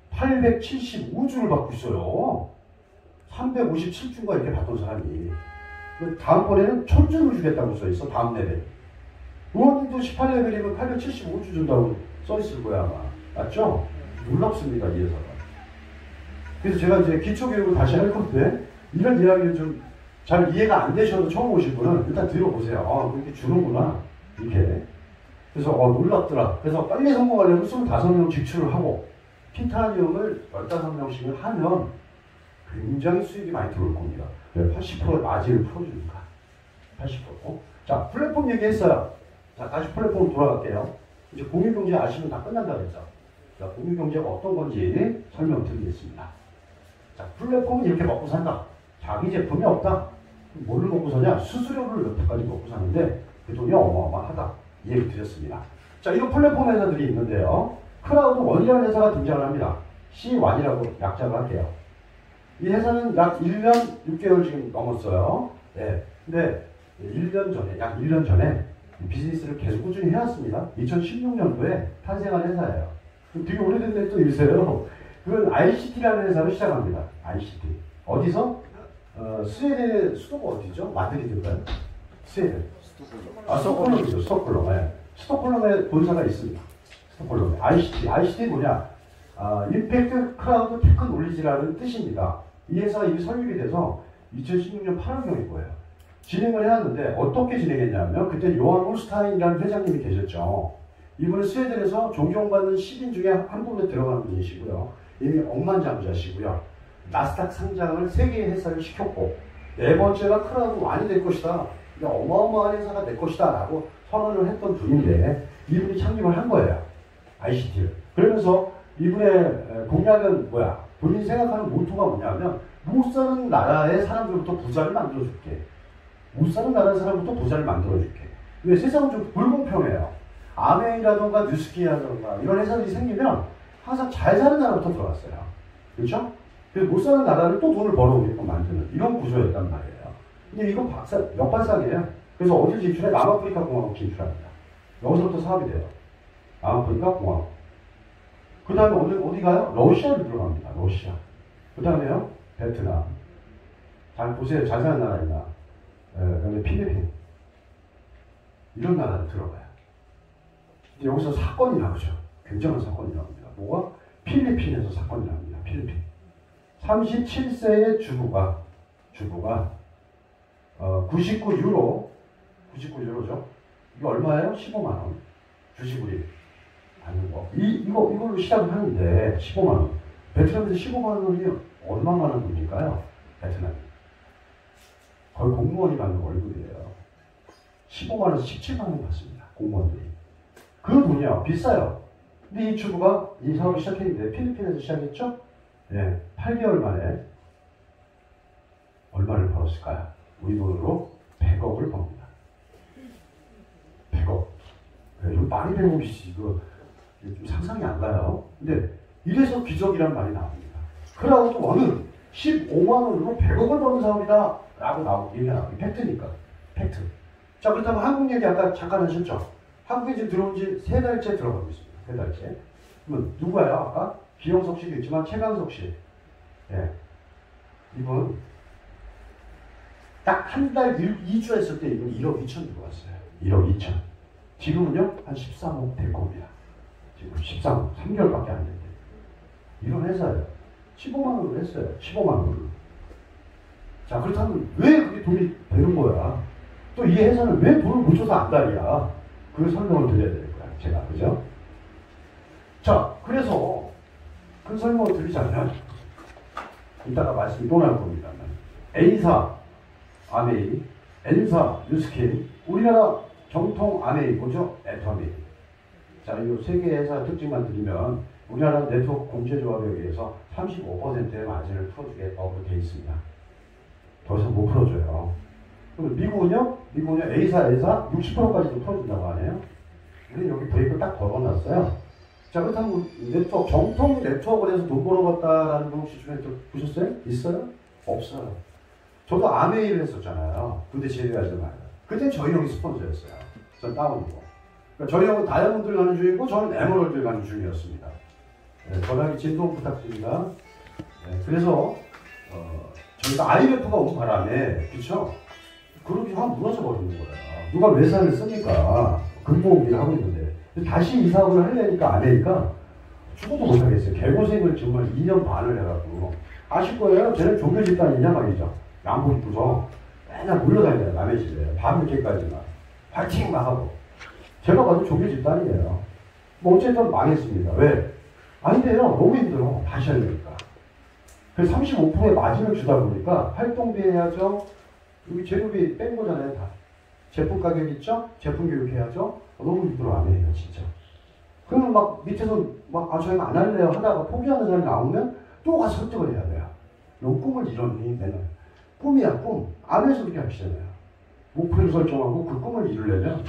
[SPEAKER 5] 875주를 받고 있어요. 357주가 이렇게 받던 사람이. 다음번에는 1000주를 주겠다고 써있어, 다음 레벨. 의원님도 18레벨이면 875주 준다고 써있을 거야, 아마. 맞죠? 놀랍습니다, 이 회사가. 그래서 제가 이제 기초교육을 다시 할 건데, 이런 이야기를 좀 잘 이해가 안 되셔도 처음 오실 분은 일단 들어보세요. 아, 그렇게 주는구나. 이렇게. 그래서, 놀랍더라. 그래서 빨리 성공하려면 25명 직출을 하고, 티타늄을 15명씩을 하면 굉장히 수익이 많이 들어올 겁니다. 80% 마진을 풀어주니까. 80%. 자, 플랫폼 얘기했어요. 자, 다시 플랫폼 돌아갈게요. 이제 공유경제 아시면 다 끝난다 그랬죠. 자, 공유경제가 어떤 건지 설명드리겠습니다. 자, 플랫폼은 이렇게 먹고 산다. 자기 제품이 없다. 뭘로 먹고 사냐? 수수료를 여태까지 먹고 사는데 그 돈이 어마어마하다. 이 얘기 드렸습니다. 자, 이런 플랫폼 회사들이 있는데요. 크라우드 원이라는 회사가 등장을 합니다. C1이라고 약자를 할게요. 이 회사는 약 1년 6개월 지금 넘었어요. 네. 근데 1년 전에, 약 1년 전에 비즈니스를 계속 꾸준히 해왔습니다. 2016년도에 탄생한 회사예요. 되게 오래됐는데 또 있어요. 그건 ICT라는 회사로 시작합니다. ICT. 어디서? 스웨덴의 수도가 어디죠? 마드리드인가요? 스웨덴. 스톡홀름이죠. 스톡홀름. 네. 스톡홀름에 본사가 있습니다. 스톡홀름에. ICT는 뭐냐? 임팩트 크라우드 테크놀리지라는 뜻입니다. 이 회사가 이미 설립이 돼서 2016년 8월경일 거예요. 진행을 해왔는데 어떻게 진행했냐면 그때 요한 홀스타인이라는 회장님이 계셨죠. 이분은 스웨덴에서 존경받는 10인 중에 한 분에 들어가는 분이시고요. 이미 억만장자시고요. 나스닥 상장을 3개의 회사를 시켰고 4번째가 크라우드 완이 될 것이다. 어마어마한 회사가 될 것이다 라고 선언을 했던 분인데 이분이 창립을 한 거예요. ICT를. 그러면서 이분의 공약은 뭐야? 본인이 생각하는 모토가 뭐냐면 못 사는 나라의 사람들부터 부자를 만들어줄게. 못 사는 나라의 사람부터 부자를 만들어줄게. 왜? 세상은 좀 불공평해요. 아메이라던가 뉴스키라던가 이런 회사들이 생기면 항상 잘 사는 나라부터 들어갔어요. 그렇죠? 그래서 못 사는 나라를 또 돈을 벌어오게끔 만드는 이런 구조였단 말이에요. 근데 이건 역발상이에요. 그래서 어딜 진출해? 남아프리카 공화국 진출합니다. 여기서부터 사업이 돼요. 남아프리카 공화국. 그 다음에 어디 가요? 러시아를 들어갑니다. 러시아. 그 다음에요? 베트남. 잘 보세요. 잘 사는 나라 있나? 그 다음에 필리핀. 이런 나라를 들어가요. 여기서 사건이 나오죠. 굉장한 사건이 나옵니다. 뭐가? 필리핀에서 사건이 나옵니다. 필리핀. 37세의 주부가 99유로, 99유로죠. 이거 얼마예요? 15만원. 주식우리. 아는 거. 이걸로 시작을 하는데, 15만원. 베트남에서 15만원이 얼마만한 돈일까요? 베트남이. 거의 공무원이 받는 월급이에요. 15만원에서 17만원 받습니다. 공무원들이. 그 돈이요. 비싸요. 근데 이 주부가 이 사업을 시작했는데, 필리핀에서 시작했죠? 네. 8개월 만에 얼마를 벌었을까요? 우리 돈으로 100억을 법니다. 100억. 네, 이거 많이 배운 것이지. 이거 좀 상상이 안 가요. 근데 이래서 기적이란 말이 나옵니다. 그러고 또 어느 15만 원으로 100억을 버는 사업이다 라고 나오고 얘기하고 팩트니까. 팩트. 자, 그렇다면 한국 얘기 아까 잠깐 하셨죠? 한국에 지금 들어온 지 3달째 들어가고 있습니다. 3달째. 그러면 누구예요? 아까 비영석 씨도 있지만 최강석 씨. 예. 이분 딱 한 달 2주 했을 때 이분 1억 2천 들어왔어요. 1억 2천. 지금은요? 한 13억 될 겁니다. 지금 13억. 3개월밖에 안 됐대. 이런 회사예요. 15만 원으로 했어요. 15만 원으로. 자, 그렇다면 왜 그게 돈이 되는 거야? 또 이 회사는 왜 돈을 못 줘서 안달이야? 그 설명을 드려야 될 거야. 제가. 그죠? 자, 그래서 그 설명을 드리자면 이따가 말씀이 또 나올 겁니다. A사 아메이, N사 뉴스킨, 우리나라 정통 아메이 뭐죠? 애터미. 자, 이 세 개의 회사 특징만 드리면 우리나라 네트워크 공제조합에 의해서 35%의 마진을 풀어주게 법으로 되어 있습니다. 더 이상 못 풀어줘요. 그럼 미국은요? 미국은요? A사, N사 60%까지도 풀어준다고 하네요. 우리는 여기 브레이크 딱 걸어놨어요. 자, 그렇다면 네트워크, 정통 네트워크를 해서 돈 벌어봤다라는 분 혹시 주변에 보셨어요? 있어요? 없어요. 저도 아메이를 했었잖아요. 군대 제대하지 말아요. 그때 저희 형이 스폰서였어요. 전 다운이고. 그러니까 저희 형은 다이아몬드를 가는 중이고 저는 에메랄드를 가는 중이었습니다. 네, 전화기 진동 부탁드립니다. 네, 그래서 저희가 IMF가 온 바람에 그쵸? 그룹이 확 무너져 버리는 거예요. 누가 외산을 씁니까? 근보기를 하고 있는데 다시 이 사업을 하려니까 안 하니까 죽어도 못하겠어요. 개고생을 정말 2년 반을 해갖고 아실 거예요. 쟤는 종교 집단이냐 말이죠. 양복 입고서 맨날 몰려다녀요. 남의 집에 밤늦게까지만 파이팅 막 하고. 제가 봐도 종교 집단이에요. 뭐 어쨌든 망했습니다. 왜? 아닌데요. 너무 힘들어. 다시 하려니까. 그래서 35%의 마진을 주다 보니까 활동비 해야죠. 여기 재료비 뺀 거잖아요. 다. 제품 가격 있죠? 제품 교육해야죠. 너무 힘들어 안 해요. 진짜. 그러면 막 밑에서 막 저희가 안 할래요 하다가 포기하는 사람이 나오면 또 가서 설득을 해야 돼요. 너 꿈을 이뤘니? 맨날. 꿈이야 꿈. 안에서 그렇게 하시잖아요. 목표를 설정하고 그 꿈을 이루려면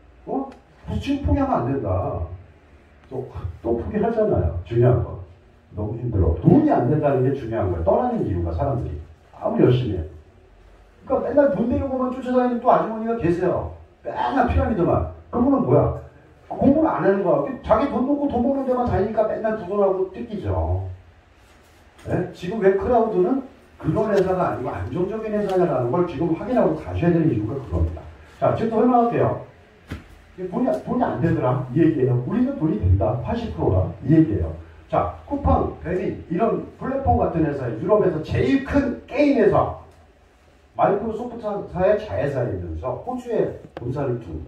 [SPEAKER 5] 지금 포기하면 안 된다. 또 포기하잖아요. 중요한 거. 너무 힘들어. 돈이 안 된다는 게 중요한 거예요. 떠나는 이유가 사람들이. 아무리 열심히 해. 그러니까 맨날 돈 되려고만 쫓아다니는 또 아주머니가 계세요. 맨날 피라미드만. 그분은 뭐야? 공부를 안 하는 거야. 자기 돈 놓고 돈 버는 데만 다니니까 맨날 두돈하고 뜯기죠. 네? 지금 왜 크라우드는 그런 회사가 아니고 안정적인 회사냐라는 걸 지금 확인하고 가셔야 되는 이유가 그겁니다. 자, 지금 설명할게요. 돈이 안 되더라. 이 얘기예요. 우리는 돈이 된다. 80%가. 이 얘기예요. 자, 쿠팡, 베린, 이런 플랫폼 같은 회사, 유럽에서 제일 큰 게임 회사, 마이크로소프트사의 자회사이면서 호주에 본사를 둔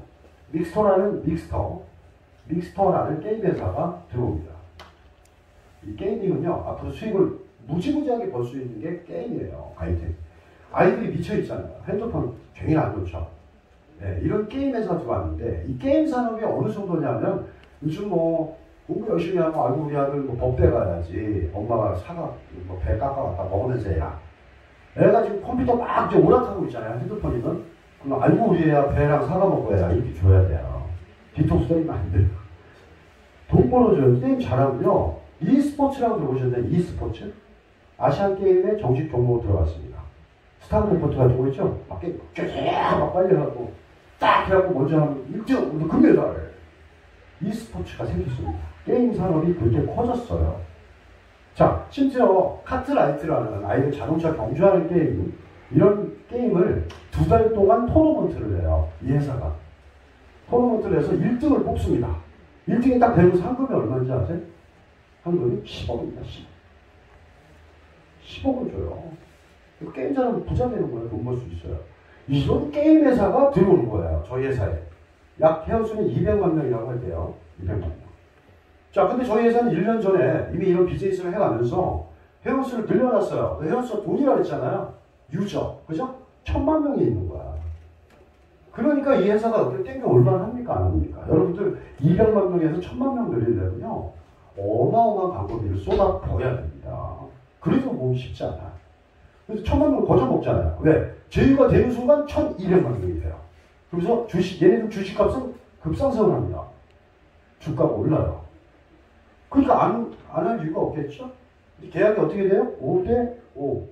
[SPEAKER 5] 믹스터라는 게임 회사가 들어옵니다. 이 게이밍은요, 앞으로 수익을 무지무지하게 벌 수 있는 게 게임이에요. 아이들이 미쳐있잖아요. 핸드폰 괜히 안 놓죠. 네, 이런 게임 회사 들어왔는데, 이 게임 산업이 어느 정도냐면, 요즘 공부 열심히 하고 아이고 우리 아들 뭐 법대 가야지. 엄마가 사과 뭐 배 깎아갖다 먹으면서 해라. 애가 지금 컴퓨터 막 이제 오락하고 있잖아요. 핸드폰이든. 그럼 아이고 우리 애야 배랑 사과 먹고 해라. 이렇게 줘야 돼요. 디톡스 때리면 안 돼요. 돈 벌어줘요. 게임 잘하고요. e스포츠라고 들어보셨나요? e스포츠? 아시안 게임에 정식 종목으로 들어갔습니다. 스타크래프트 같은 거 있죠? 막 게임 막 빨리 해갖고 딱 해갖고 먼저 하면 1등 금메달. e스포츠가 생겼습니다. 게임 산업이 그렇게 커졌어요. 자, 심지어 카트라이트라는 아이들 자동차 경주하는 게임, 이런 게임을 2달 동안 토너먼트를 해요. 이 회사가. 토너먼트를 해서 1등을 뽑습니다. 1등이 딱 되면 상금이 얼마인지 아세요? 상금이 10억입니다. 10억을 줘요. 게임 잘하면 부자 되는 거예요. 돈 벌 수 있어요. 이런 게임 회사가 들어오는 거예요. 저희 회사에. 약 회원수는 200만 명이라고 할게요. 200만 명. 자, 근데 저희 회사는 1년 전에 이미 이런 비즈니스를 해가면서 회원수를 늘려놨어요. 회원수가 돈이라 그랬잖아요. 유저. 그죠? 1000만 명이 있는 거야. 그러니까 이 회사가 어떻게 땡겨 얼마나 합니까? 안 합니까? 여러분들 200만 명에서 1000만 명 늘리려면요. 어마어마한 광고비를 쏟아 부어야 됩니다. 그래서 몸이 쉽지 않아. 그래서 1000만 명 거저 먹잖아요. 왜? 제휴가 되는 순간 1200만 명이 돼요. 그래서 얘네들 주식값은 급상승을 합니다. 주가가 올라요. 그러니까 안 할 이유가 없겠죠? 계약이 어떻게 돼요? 5대5.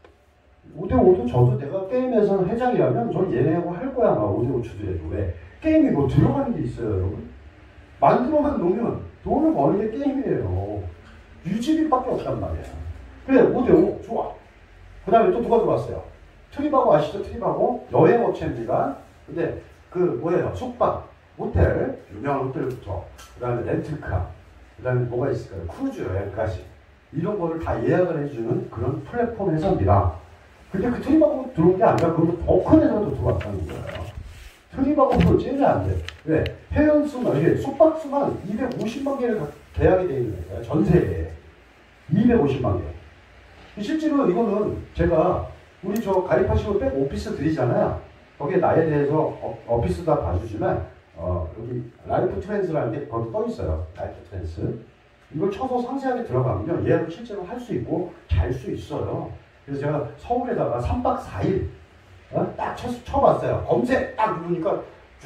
[SPEAKER 5] 5대5도 저도 내가 게임에서 회장이라면 전 얘네하고 할 거야. 막 5대5 주더라도. 왜? 게임이 뭐 들어가는 게 있어요, 여러분. 만들어만 놓으면 돈을 버는 게 게임이에요. 유지비밖에 없단 말이야. 그래, 5대5. 좋아. 그 다음에 또 누가 들어왔어요? 트립하고 아시죠? 트립하고 여행업체입니다. 근데 그 뭐예요? 숙박, 호텔, 유명한 호텔부터 그 다음에 렌트카, 그 다음에 뭐가 있을까요? 크루즈 여행까지 이런 거를 다 예약을 해주는 그런 플랫폼 회사입니다. 근데 그 트립하고 들어온 게 아니라 그것도 더 큰 회사도 들어왔다는 거예요. 트립하고도 째면 안 돼. 왜? 회원수만, 이게 숙박수만 250만 개를 계약이 되어 있는 거예요. 전 세계에. 250만 개. 실제로 이거는 제가 우리 저 가입하시고 백 오피스 드리잖아요. 거기에 나에 대해서 오피스 다 봐주지만 여기 라이프 트랜스라는 게 거기 떠 있어요. 라이프 트랜스. 이걸 쳐서 상세하게 들어가면요. 예약을 실제로 할 수 있고 잘 수 있어요. 그래서 제가 서울에다가 3박 4일 딱 쳐봤어요. 검색 딱 누르니까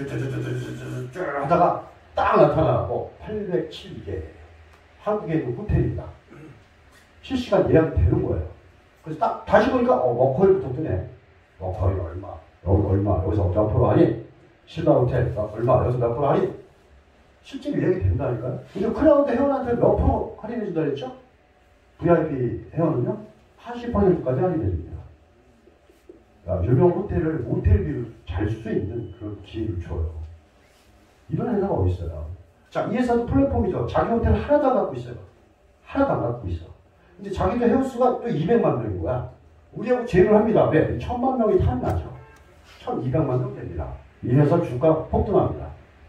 [SPEAKER 5] 쭉 하다가 딱 나타나고 807개 한국에 있는 호텔입니다. 실시간 예약이 되는 거예요. 그래서 딱 다시 보니까 워커힐부터 뜨네. 워커힐 얼마, 여기 얼마, 여기서 몇 프로 할인, 실바 호텔 얼마, 여기서 몇 프로 할인. 실제로 예약이 된다니까요. 근데 크라우드 회원한테 몇 프로 할인해 준다 그랬죠? VIP 회원은요 80%까지 할인해줍니다. 유명 호텔을 모텔비로 잘 쓸 수 있는 그런 기회를 줘요. 이런 회사가 어디 있어요? 자, 이 회사도 플랫폼이죠. 자기 호텔 하나도 안 갖고 있어요. 하나도 안 갖고 있어. 근데 자기도 회원수가 또 200만 명인 거야. 우리하고 제휴를 합니다. 왜? 1000만 명이 탐나죠. 1200만 명 됩니다. 이 회사 주가 폭등합니다.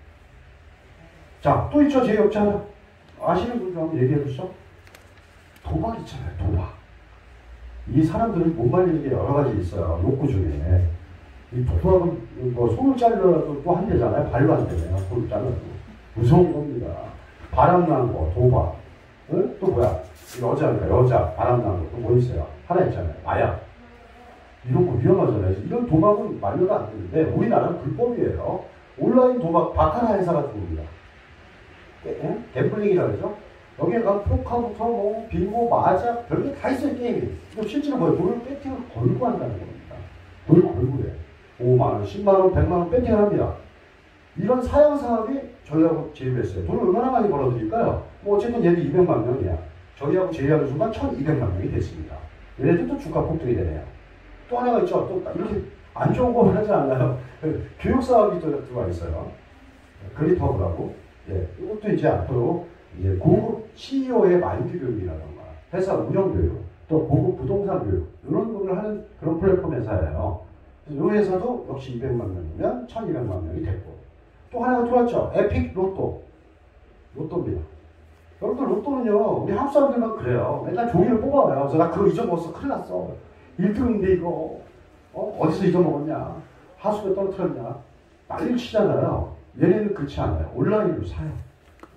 [SPEAKER 5] 자, 또 있죠. 제휴업체 하나. 아시는 분 좀 한번 얘기해 보시죠. 도박 있잖아요. 도박. 이 사람들은 못 말리는 게 여러 가지 있어요. 욕구 중에. 이 도박은 뭐 손을 잘라도 또 한대잖아요. 발로 한대잖아요. 손을 잘라도. 무서운 겁니다. 바람난 거, 도박. 응? 또 뭐야? 여자, 바람난 거. 또 뭐 있어요? 하나 있잖아요. 마약. 이런 거 위험하잖아요. 이런 도박은 말려도 안 되는데 우리나라는 불법이에요. 온라인 도박 바카라 회사가 들어옵니다. 갬블링이라고 그러죠? 여기에 가면 포커부터 뭐 빙고, 마작 별게 다 있어요. 게임이. 근데 실제로 뭐예요? 돈을 배팅을 걸고 한다는 겁니다. 돈을 걸고 그래. 5만원, 10만원, 100만원 배팅을 합니다. 이런 사양 사업이 저희하고 제휴했어요. 돈을 얼마나 많이 벌어드릴까요? 뭐 어쨌든 얘도 200만 명이야. 저희하고 제휴하는 순간 1200만 명이 됐습니다. 얘네들도 주가 폭등이 되네요. 또 하나가 있죠. 또 이렇게 안 좋은 거 하지 않나요? 교육 사업이 또 들어와 있어요. 그리터브라고. 예, 이것도 이제 앞으로 이제 고급 CEO의 만기 교육이라던가 회사 운영 교육, 또 고급 부동산 교육 이런 거를 하는 그런 플랫폼 회사예요. 이 회사도 역시 200만 명이면 1200만 명이 됐고 또 하나가 들어왔죠. 에픽 로또입니다. 여러분들 로또는요 우리 한국 사람들만 그래요. 맨날 종이를 뽑아와요. 그래서 나 그거 잊어먹었어. 큰일 났어. 1등인데 이거 어디서 잊어먹었냐. 하수구에 떨어뜨렸냐. 난리를 치잖아요. 얘네는 그렇지 않아요. 온라인으로 사요.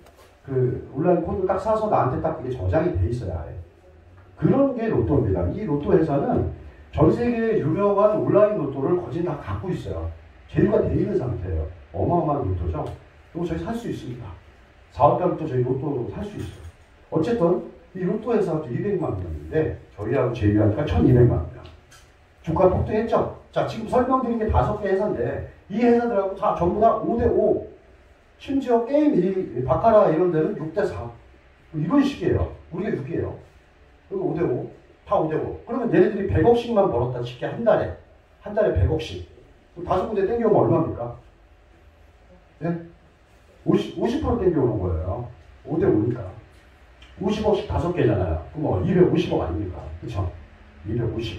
[SPEAKER 5] 그 온라인 코드를 딱 사서 나한테 딱 그게 저장이 돼 있어야 해. 그런 게 로또입니다. 이 로또 회사는 전 세계의 유명한 온라인 로또를 거진 다 갖고 있어요. 제휴가 돼 있는 상태예요. 어마어마한 로또죠. 그리고 저희 살 수 있습니다. 4월달부터 저희 로또 살 수 있어요. 어쨌든 이 로또 회사가 200만 명인데 저희하고 제휴하니까 1200만 명. 주가 폭등했죠. 자, 지금 설명드린 게 5개 회사인데 이 회사들하고 다 전부 다 5대5. 심지어 게임 이 바카라 이런 데는 6대4. 이런 식이에요. 우리가 6이에요. 그리고 5대5. 다 5대5. 그러면 얘네들이 100억씩만 벌었다 칠게 한 달에. 한 달에 100억씩. 5군데 땡겨오면 얼마입니까? 네? 50% 땡겨오는 거예요. 5대5니까. 50억씩 5개잖아요. 그럼 250억 아닙니까? 그쵸? 250억.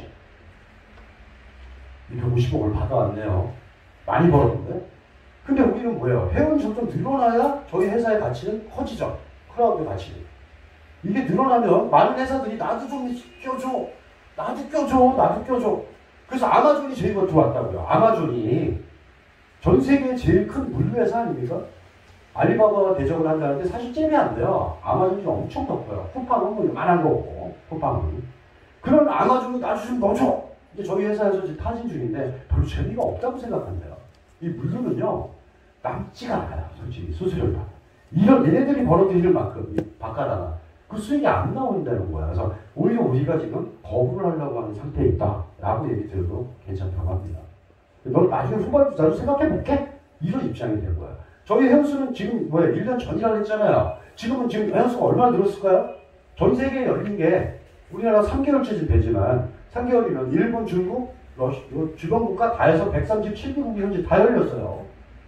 [SPEAKER 5] 250억을 받아왔네요. 많이 벌었는데? 근데 우리는 뭐예요? 회원이 점점 늘어나야 저희 회사의 가치는 커지죠. 크라우드 가치는. 이게 늘어나면 많은 회사들이 나도 좀 껴줘. 나도 껴줘. 나도 껴줘. 그래서 아마존이 제일 먼저 들어왔다고요. 아마존이 전 세계의 제일 큰 물류회사 아닙니까? 알리바바가 대접을 한다는데 사실 잼이 안 돼요. 아마존이 엄청 덥고요. 쿠팡은 뭐 요만한 거고, 쿠팡은. 그런 아마존이 나도 좀 넣어줘. 이제 저희 회사에서 지금 타진 중인데 별로 재미가 없다고 생각한대요. 이 물류는요, 남지가 않아요. 솔직히 수수료가. 이런 얘네들이 벌어들일 만큼, 이 바카라나 그 수익이 안 나온다는 거야. 그래서 오히려 우리가 지금 거부를 하려고 하는 상태에 있다. 라고 얘기 들어도 괜찮다고 합니다. 너 나중에 후반부 나도 생각해볼게? 이런 입장이 된 거야. 저희 회원수는 지금 1년 전이라고 했잖아요. 지금 회원수가 얼마나 늘었을까요? 전 세계에 열린 게 우리나라 3개월째 지금 되지만 3개월이면 일본, 중국, 주변 국가 다 해서 137개국이 현재 다 열렸어요.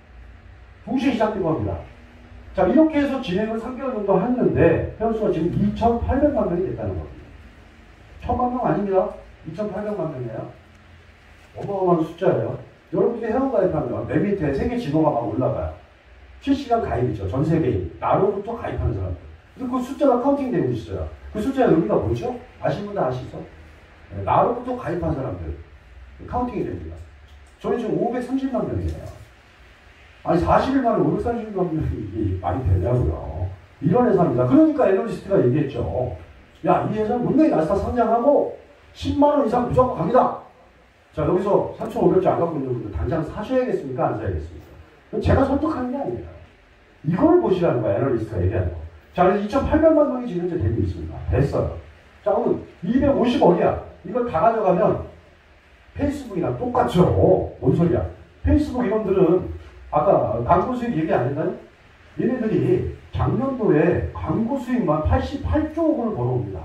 [SPEAKER 5] 동시에 시작된 겁니다. 자, 이렇게 해서 진행을 3개월 정도 했는데 회원수가 지금 2,800만 명이 됐다는 겁니다. 1,000만 명 아닙니다. 2,800만 명이에요. 어마어마한 숫자예요. 여러분들이 회원 가입하면 맨 밑에 세계 지도가 막 올라가요. 실시간 가입이죠. 전 세계인. 나로부터 가입하는 사람들. 그리고 그 숫자가 카운팅되고 있어요. 그 숫자의 의미가 뭐죠? 아시는 분들 아시죠? 네, 나로부터 가입한 사람들. 카운팅이 됩니다. 저는 지금 530만 명이에요. 아니 40일 만에 530만 명이 많이 되냐고요. 이런 회사입니다. 그러니까 애널리스트가 얘기했죠. 야, 이 회사는 분명히 나스닥 상장하고 10만원 이상 무조건 갑니다. 자, 여기서 3,500주 안 갖고 있는 분들 당장 사셔야겠습니까? 안 사야겠습니까? 제가 설득하는 게 아닙니다. 이걸 보시라는 거야, 애널리스트가 얘기하는 거. 자, 그래서 2,800만 명이 지금 이제 되고 있습니다. 됐어요. 자, 그럼 250억이야. 이걸 다 가져가면 페이스북이랑 똑같죠. 뭔 소리야. 페이스북 이놈들은 아까 광고 수익 얘기 안 했나요? 얘네들이 작년도에 광고 수익만 88조 원을 벌어옵니다.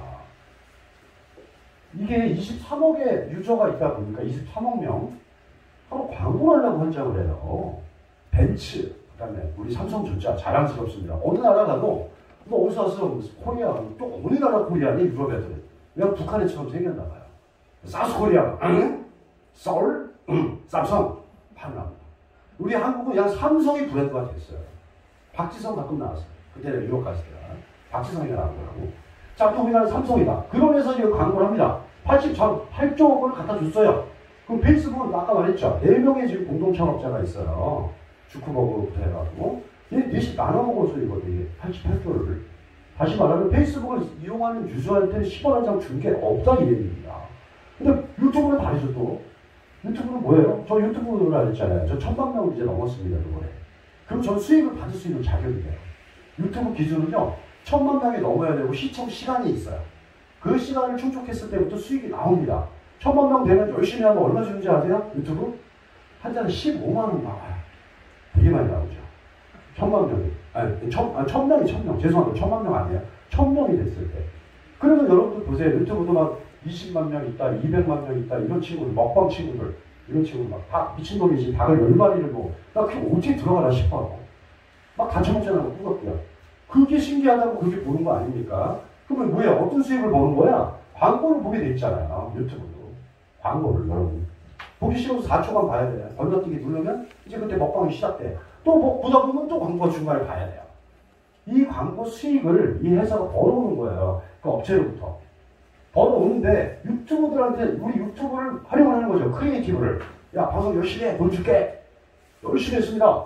[SPEAKER 5] 이게 23억의 유저가 있다 보니까 23억 명 하루 광고를 하려고 헌장을 해요. 벤츠, 그 다음에 우리 삼성전자 자랑스럽습니다. 어느 나라 가도 너 어디서 왔어? 코리아. 또 어느 나라 코리아니? 유럽 애들은. 그냥 북한애처럼 생겼나 봐요. 사우스코리아, 응? 서울, 삼성, 파는합니다. 우리 한국은 그냥 삼성이 브랜드가 됐어요. 박지성 가끔 나왔어요. 그때는 유럽 갔을 때. 박지성이 나오더라고. 자, 또 우리나라 삼성이다. 그러면서 이거 광고를 합니다. 88조 원을 갖다 줬어요. 그럼 페이스북은 아까 말했죠. 4명의 지금 공동 창업자가 있어요. 주크버그부터 해가지고. 얘 넷이 나눠 먹어서 이거든요. 88조를. 다시 말하면 페이스북을 이용하는 유저한테는 10원 한 장 준 게 없다 이 얘기입니다. 근데 유튜브는 다르죠 또. 유튜브는 뭐예요? 저 유튜브를 했잖아요. 저 1,000만 명 이제 넘었습니다. 이번에. 그럼 전 수익을 받을 수 있는 자격이 돼요. 유튜브 기준은요. 1,000만 명이 넘어야 되고 시청 시간이 있어요. 그 시간을 충족했을 때부터 수익이 나옵니다. 1,000만 명 되면 열심히 하면 얼마 주는지 아세요? 유튜브? 한 달에 15만 원 나와요. 되게 많이 나오죠. 1,000만 명이. 아니, 1,000명이. 죄송합니다. 1,000만 명 아니에요. 1,000명이 됐을 때. 그러면 여러분들 보세요. 유튜브도 막 20만 명 있다, 200만 명 있다, 이런 친구들, 먹방 친구들, 이런 친구들 막 다 미친놈이지, 닭을 10마리를 뭐, 나 그게 어떻게 들어가나 싶어. 막 다쳐먹잖아, 꾸겁고요. 그게 신기하다고 그렇게 보는 거 아닙니까? 그러면 뭐야? 어떤 수익을 버는 거야? 광고를 보게 돼 있잖아요. 유튜브도. 광고를 여러분. 보기 싫어서 4초간 봐야 돼요. 건너뛰기 누르면 이제 그때 먹방이 시작돼. 또 뭐 보다 보면 또 광고가 중간에 봐야 돼요. 이 광고 수익을 이 회사가 벌어오는 거예요. 그 업체로부터. 벌어오는데 유튜버들한테 우리 유튜브를 활용하는 거죠. 크리에이티브를. 야, 방송 열심히 해. 돈 줄게. 열심히 했습니다.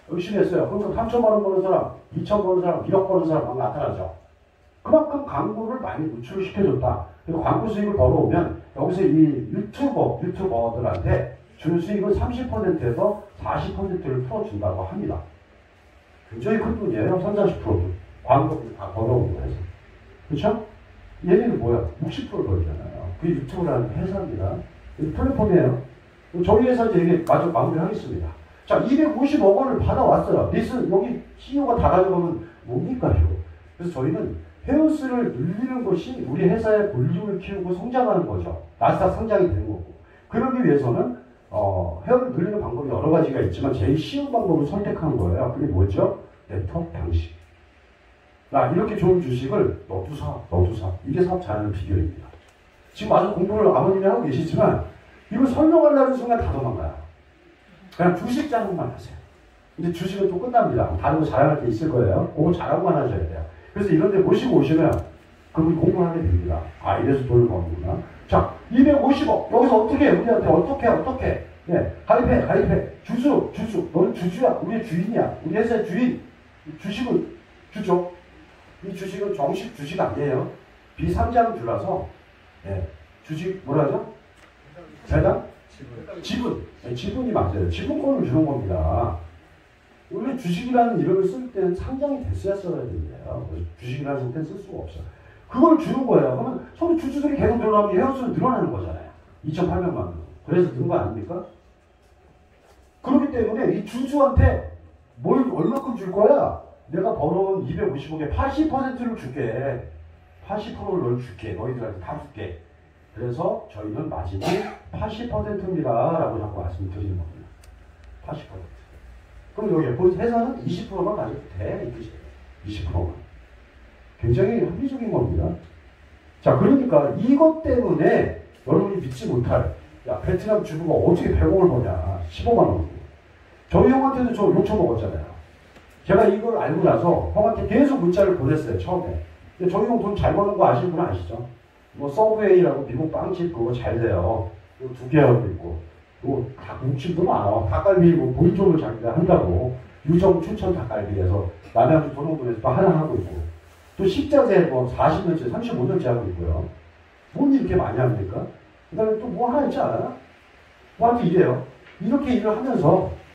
[SPEAKER 5] 열심히 했어요. 그럼 3천만 원 버는 사람, 2천 버는 사람, 1억 버는 사람 막 나타나죠. 그만큼 광고를 많이 노출을 시켜줬다. 그리고 광고 수익을 벌어오면 여기서 이 유튜버들한테 주는 수익은 30%에서 40%를 풀어준다고 합니다. 굉장히 큰 돈이에요. 30-40%도. 광고를 다 벌어오고 해서. 그렇죠? 얘네는 뭐야? 60% 벌잖아요. 그게 유튜브라는 회사입니다. 플랫폼이에요. 저희 회사 이제 이게 마저 마무리하겠습니다. 자, 250억 원을 받아왔어요. 리슨, 여기 CEO가 다 가져가면 뭡니까, 이거? 그래서 저희는 헤어스를 늘리는 것이 우리 회사의 볼륨을 키우고 성장하는 거죠. 나스닥 상장이 되는 거고. 그러기 위해서는, 헤어를 늘리는 방법이 여러 가지가 있지만 제일 쉬운 방법을 선택한 거예요. 그게 뭐죠? 네트워크 방식. 나 이렇게 좋은 주식을 너도 사. 이게 사업 잘하는 비결입니다. 지금 아주 공부를 아버님이 하고 계시지만 이걸 설명하려는 순간 다 도망가요. 그냥 주식 자랑만 하세요. 근데 주식은 또 끝납니다. 다른 거 자랑할 게 있을 거예요. 그거 자랑만 하셔야 돼요. 그래서 이런 데 모시고 오시면 그분이 공부를 하게 됩니다. 아, 이래서 돈을 버는구나. 자, 250억. 여기서 어떻게 해? 우리한테 어떻게. 예, 가입해. 주주. 너는 주주야. 우리의 주인이야. 우리 회사의 주인. 주식을 주죠. 이 주식은 정식 주식 아니에요. 비상장주라서, 예, 주식 뭐라 하죠? 배당? 지분. 네, 지분이 맞아요. 지분권을 주는 겁니다. 원래 주식이라는 이름을 쓸 때는 상장이 됐어야 써야 된대요. 주식이라는 상태는 쓸 수가 없어요. 그걸 주는 거예요. 그러면 서로 주주들이 계속 늘어나면 회원수는 늘어나는 거잖아요. 2,800만 명. 그래서 는 거 아닙니까? 그렇기 때문에 이 주주한테 얼마큼 줄 거야? 내가 벌어온 250억의 80%를 줄게. 80%를 널 줄게. 너희들한테 다 줄게. 그래서 저희는 마진이 80%입니다. 라고 자꾸 말씀드리는 겁니다. 80%. 그럼 여기 회사는 20%만 가져도 돼. 이 뜻이에요. 20%만. 굉장히 합리적인 겁니다. 자, 그러니까 이것 때문에 여러분이 믿지 못할, 야, 베트남 주부가 어떻게 100억을 버냐. 15만 원. 저희 형한테도 저 욕처 먹었잖아요. 제가 이걸 알고 나서 형한테 계속 문자를 보냈어요. 처음에. 근데 저희 형 돈 잘 버는 거 아시는 분 아시죠? 뭐 서브웨이라고 미국 빵집 그거 잘 돼요. 또 2개월도 있고. 또 닭국집도 많아. 닭갈비 뭐 본점을 자기가 한다고. 유정 춘천 닭갈비에서 남양주 도농동에서 또 하나 하고 있고. 또 식자재 뭐 40년째, 35년째 하고 있고요. 뭔 이렇게 많이 합니까? 그 다음에 또 뭐 하나 있지 않아요? 뭐한테 이래요. 이렇게 일을 하면서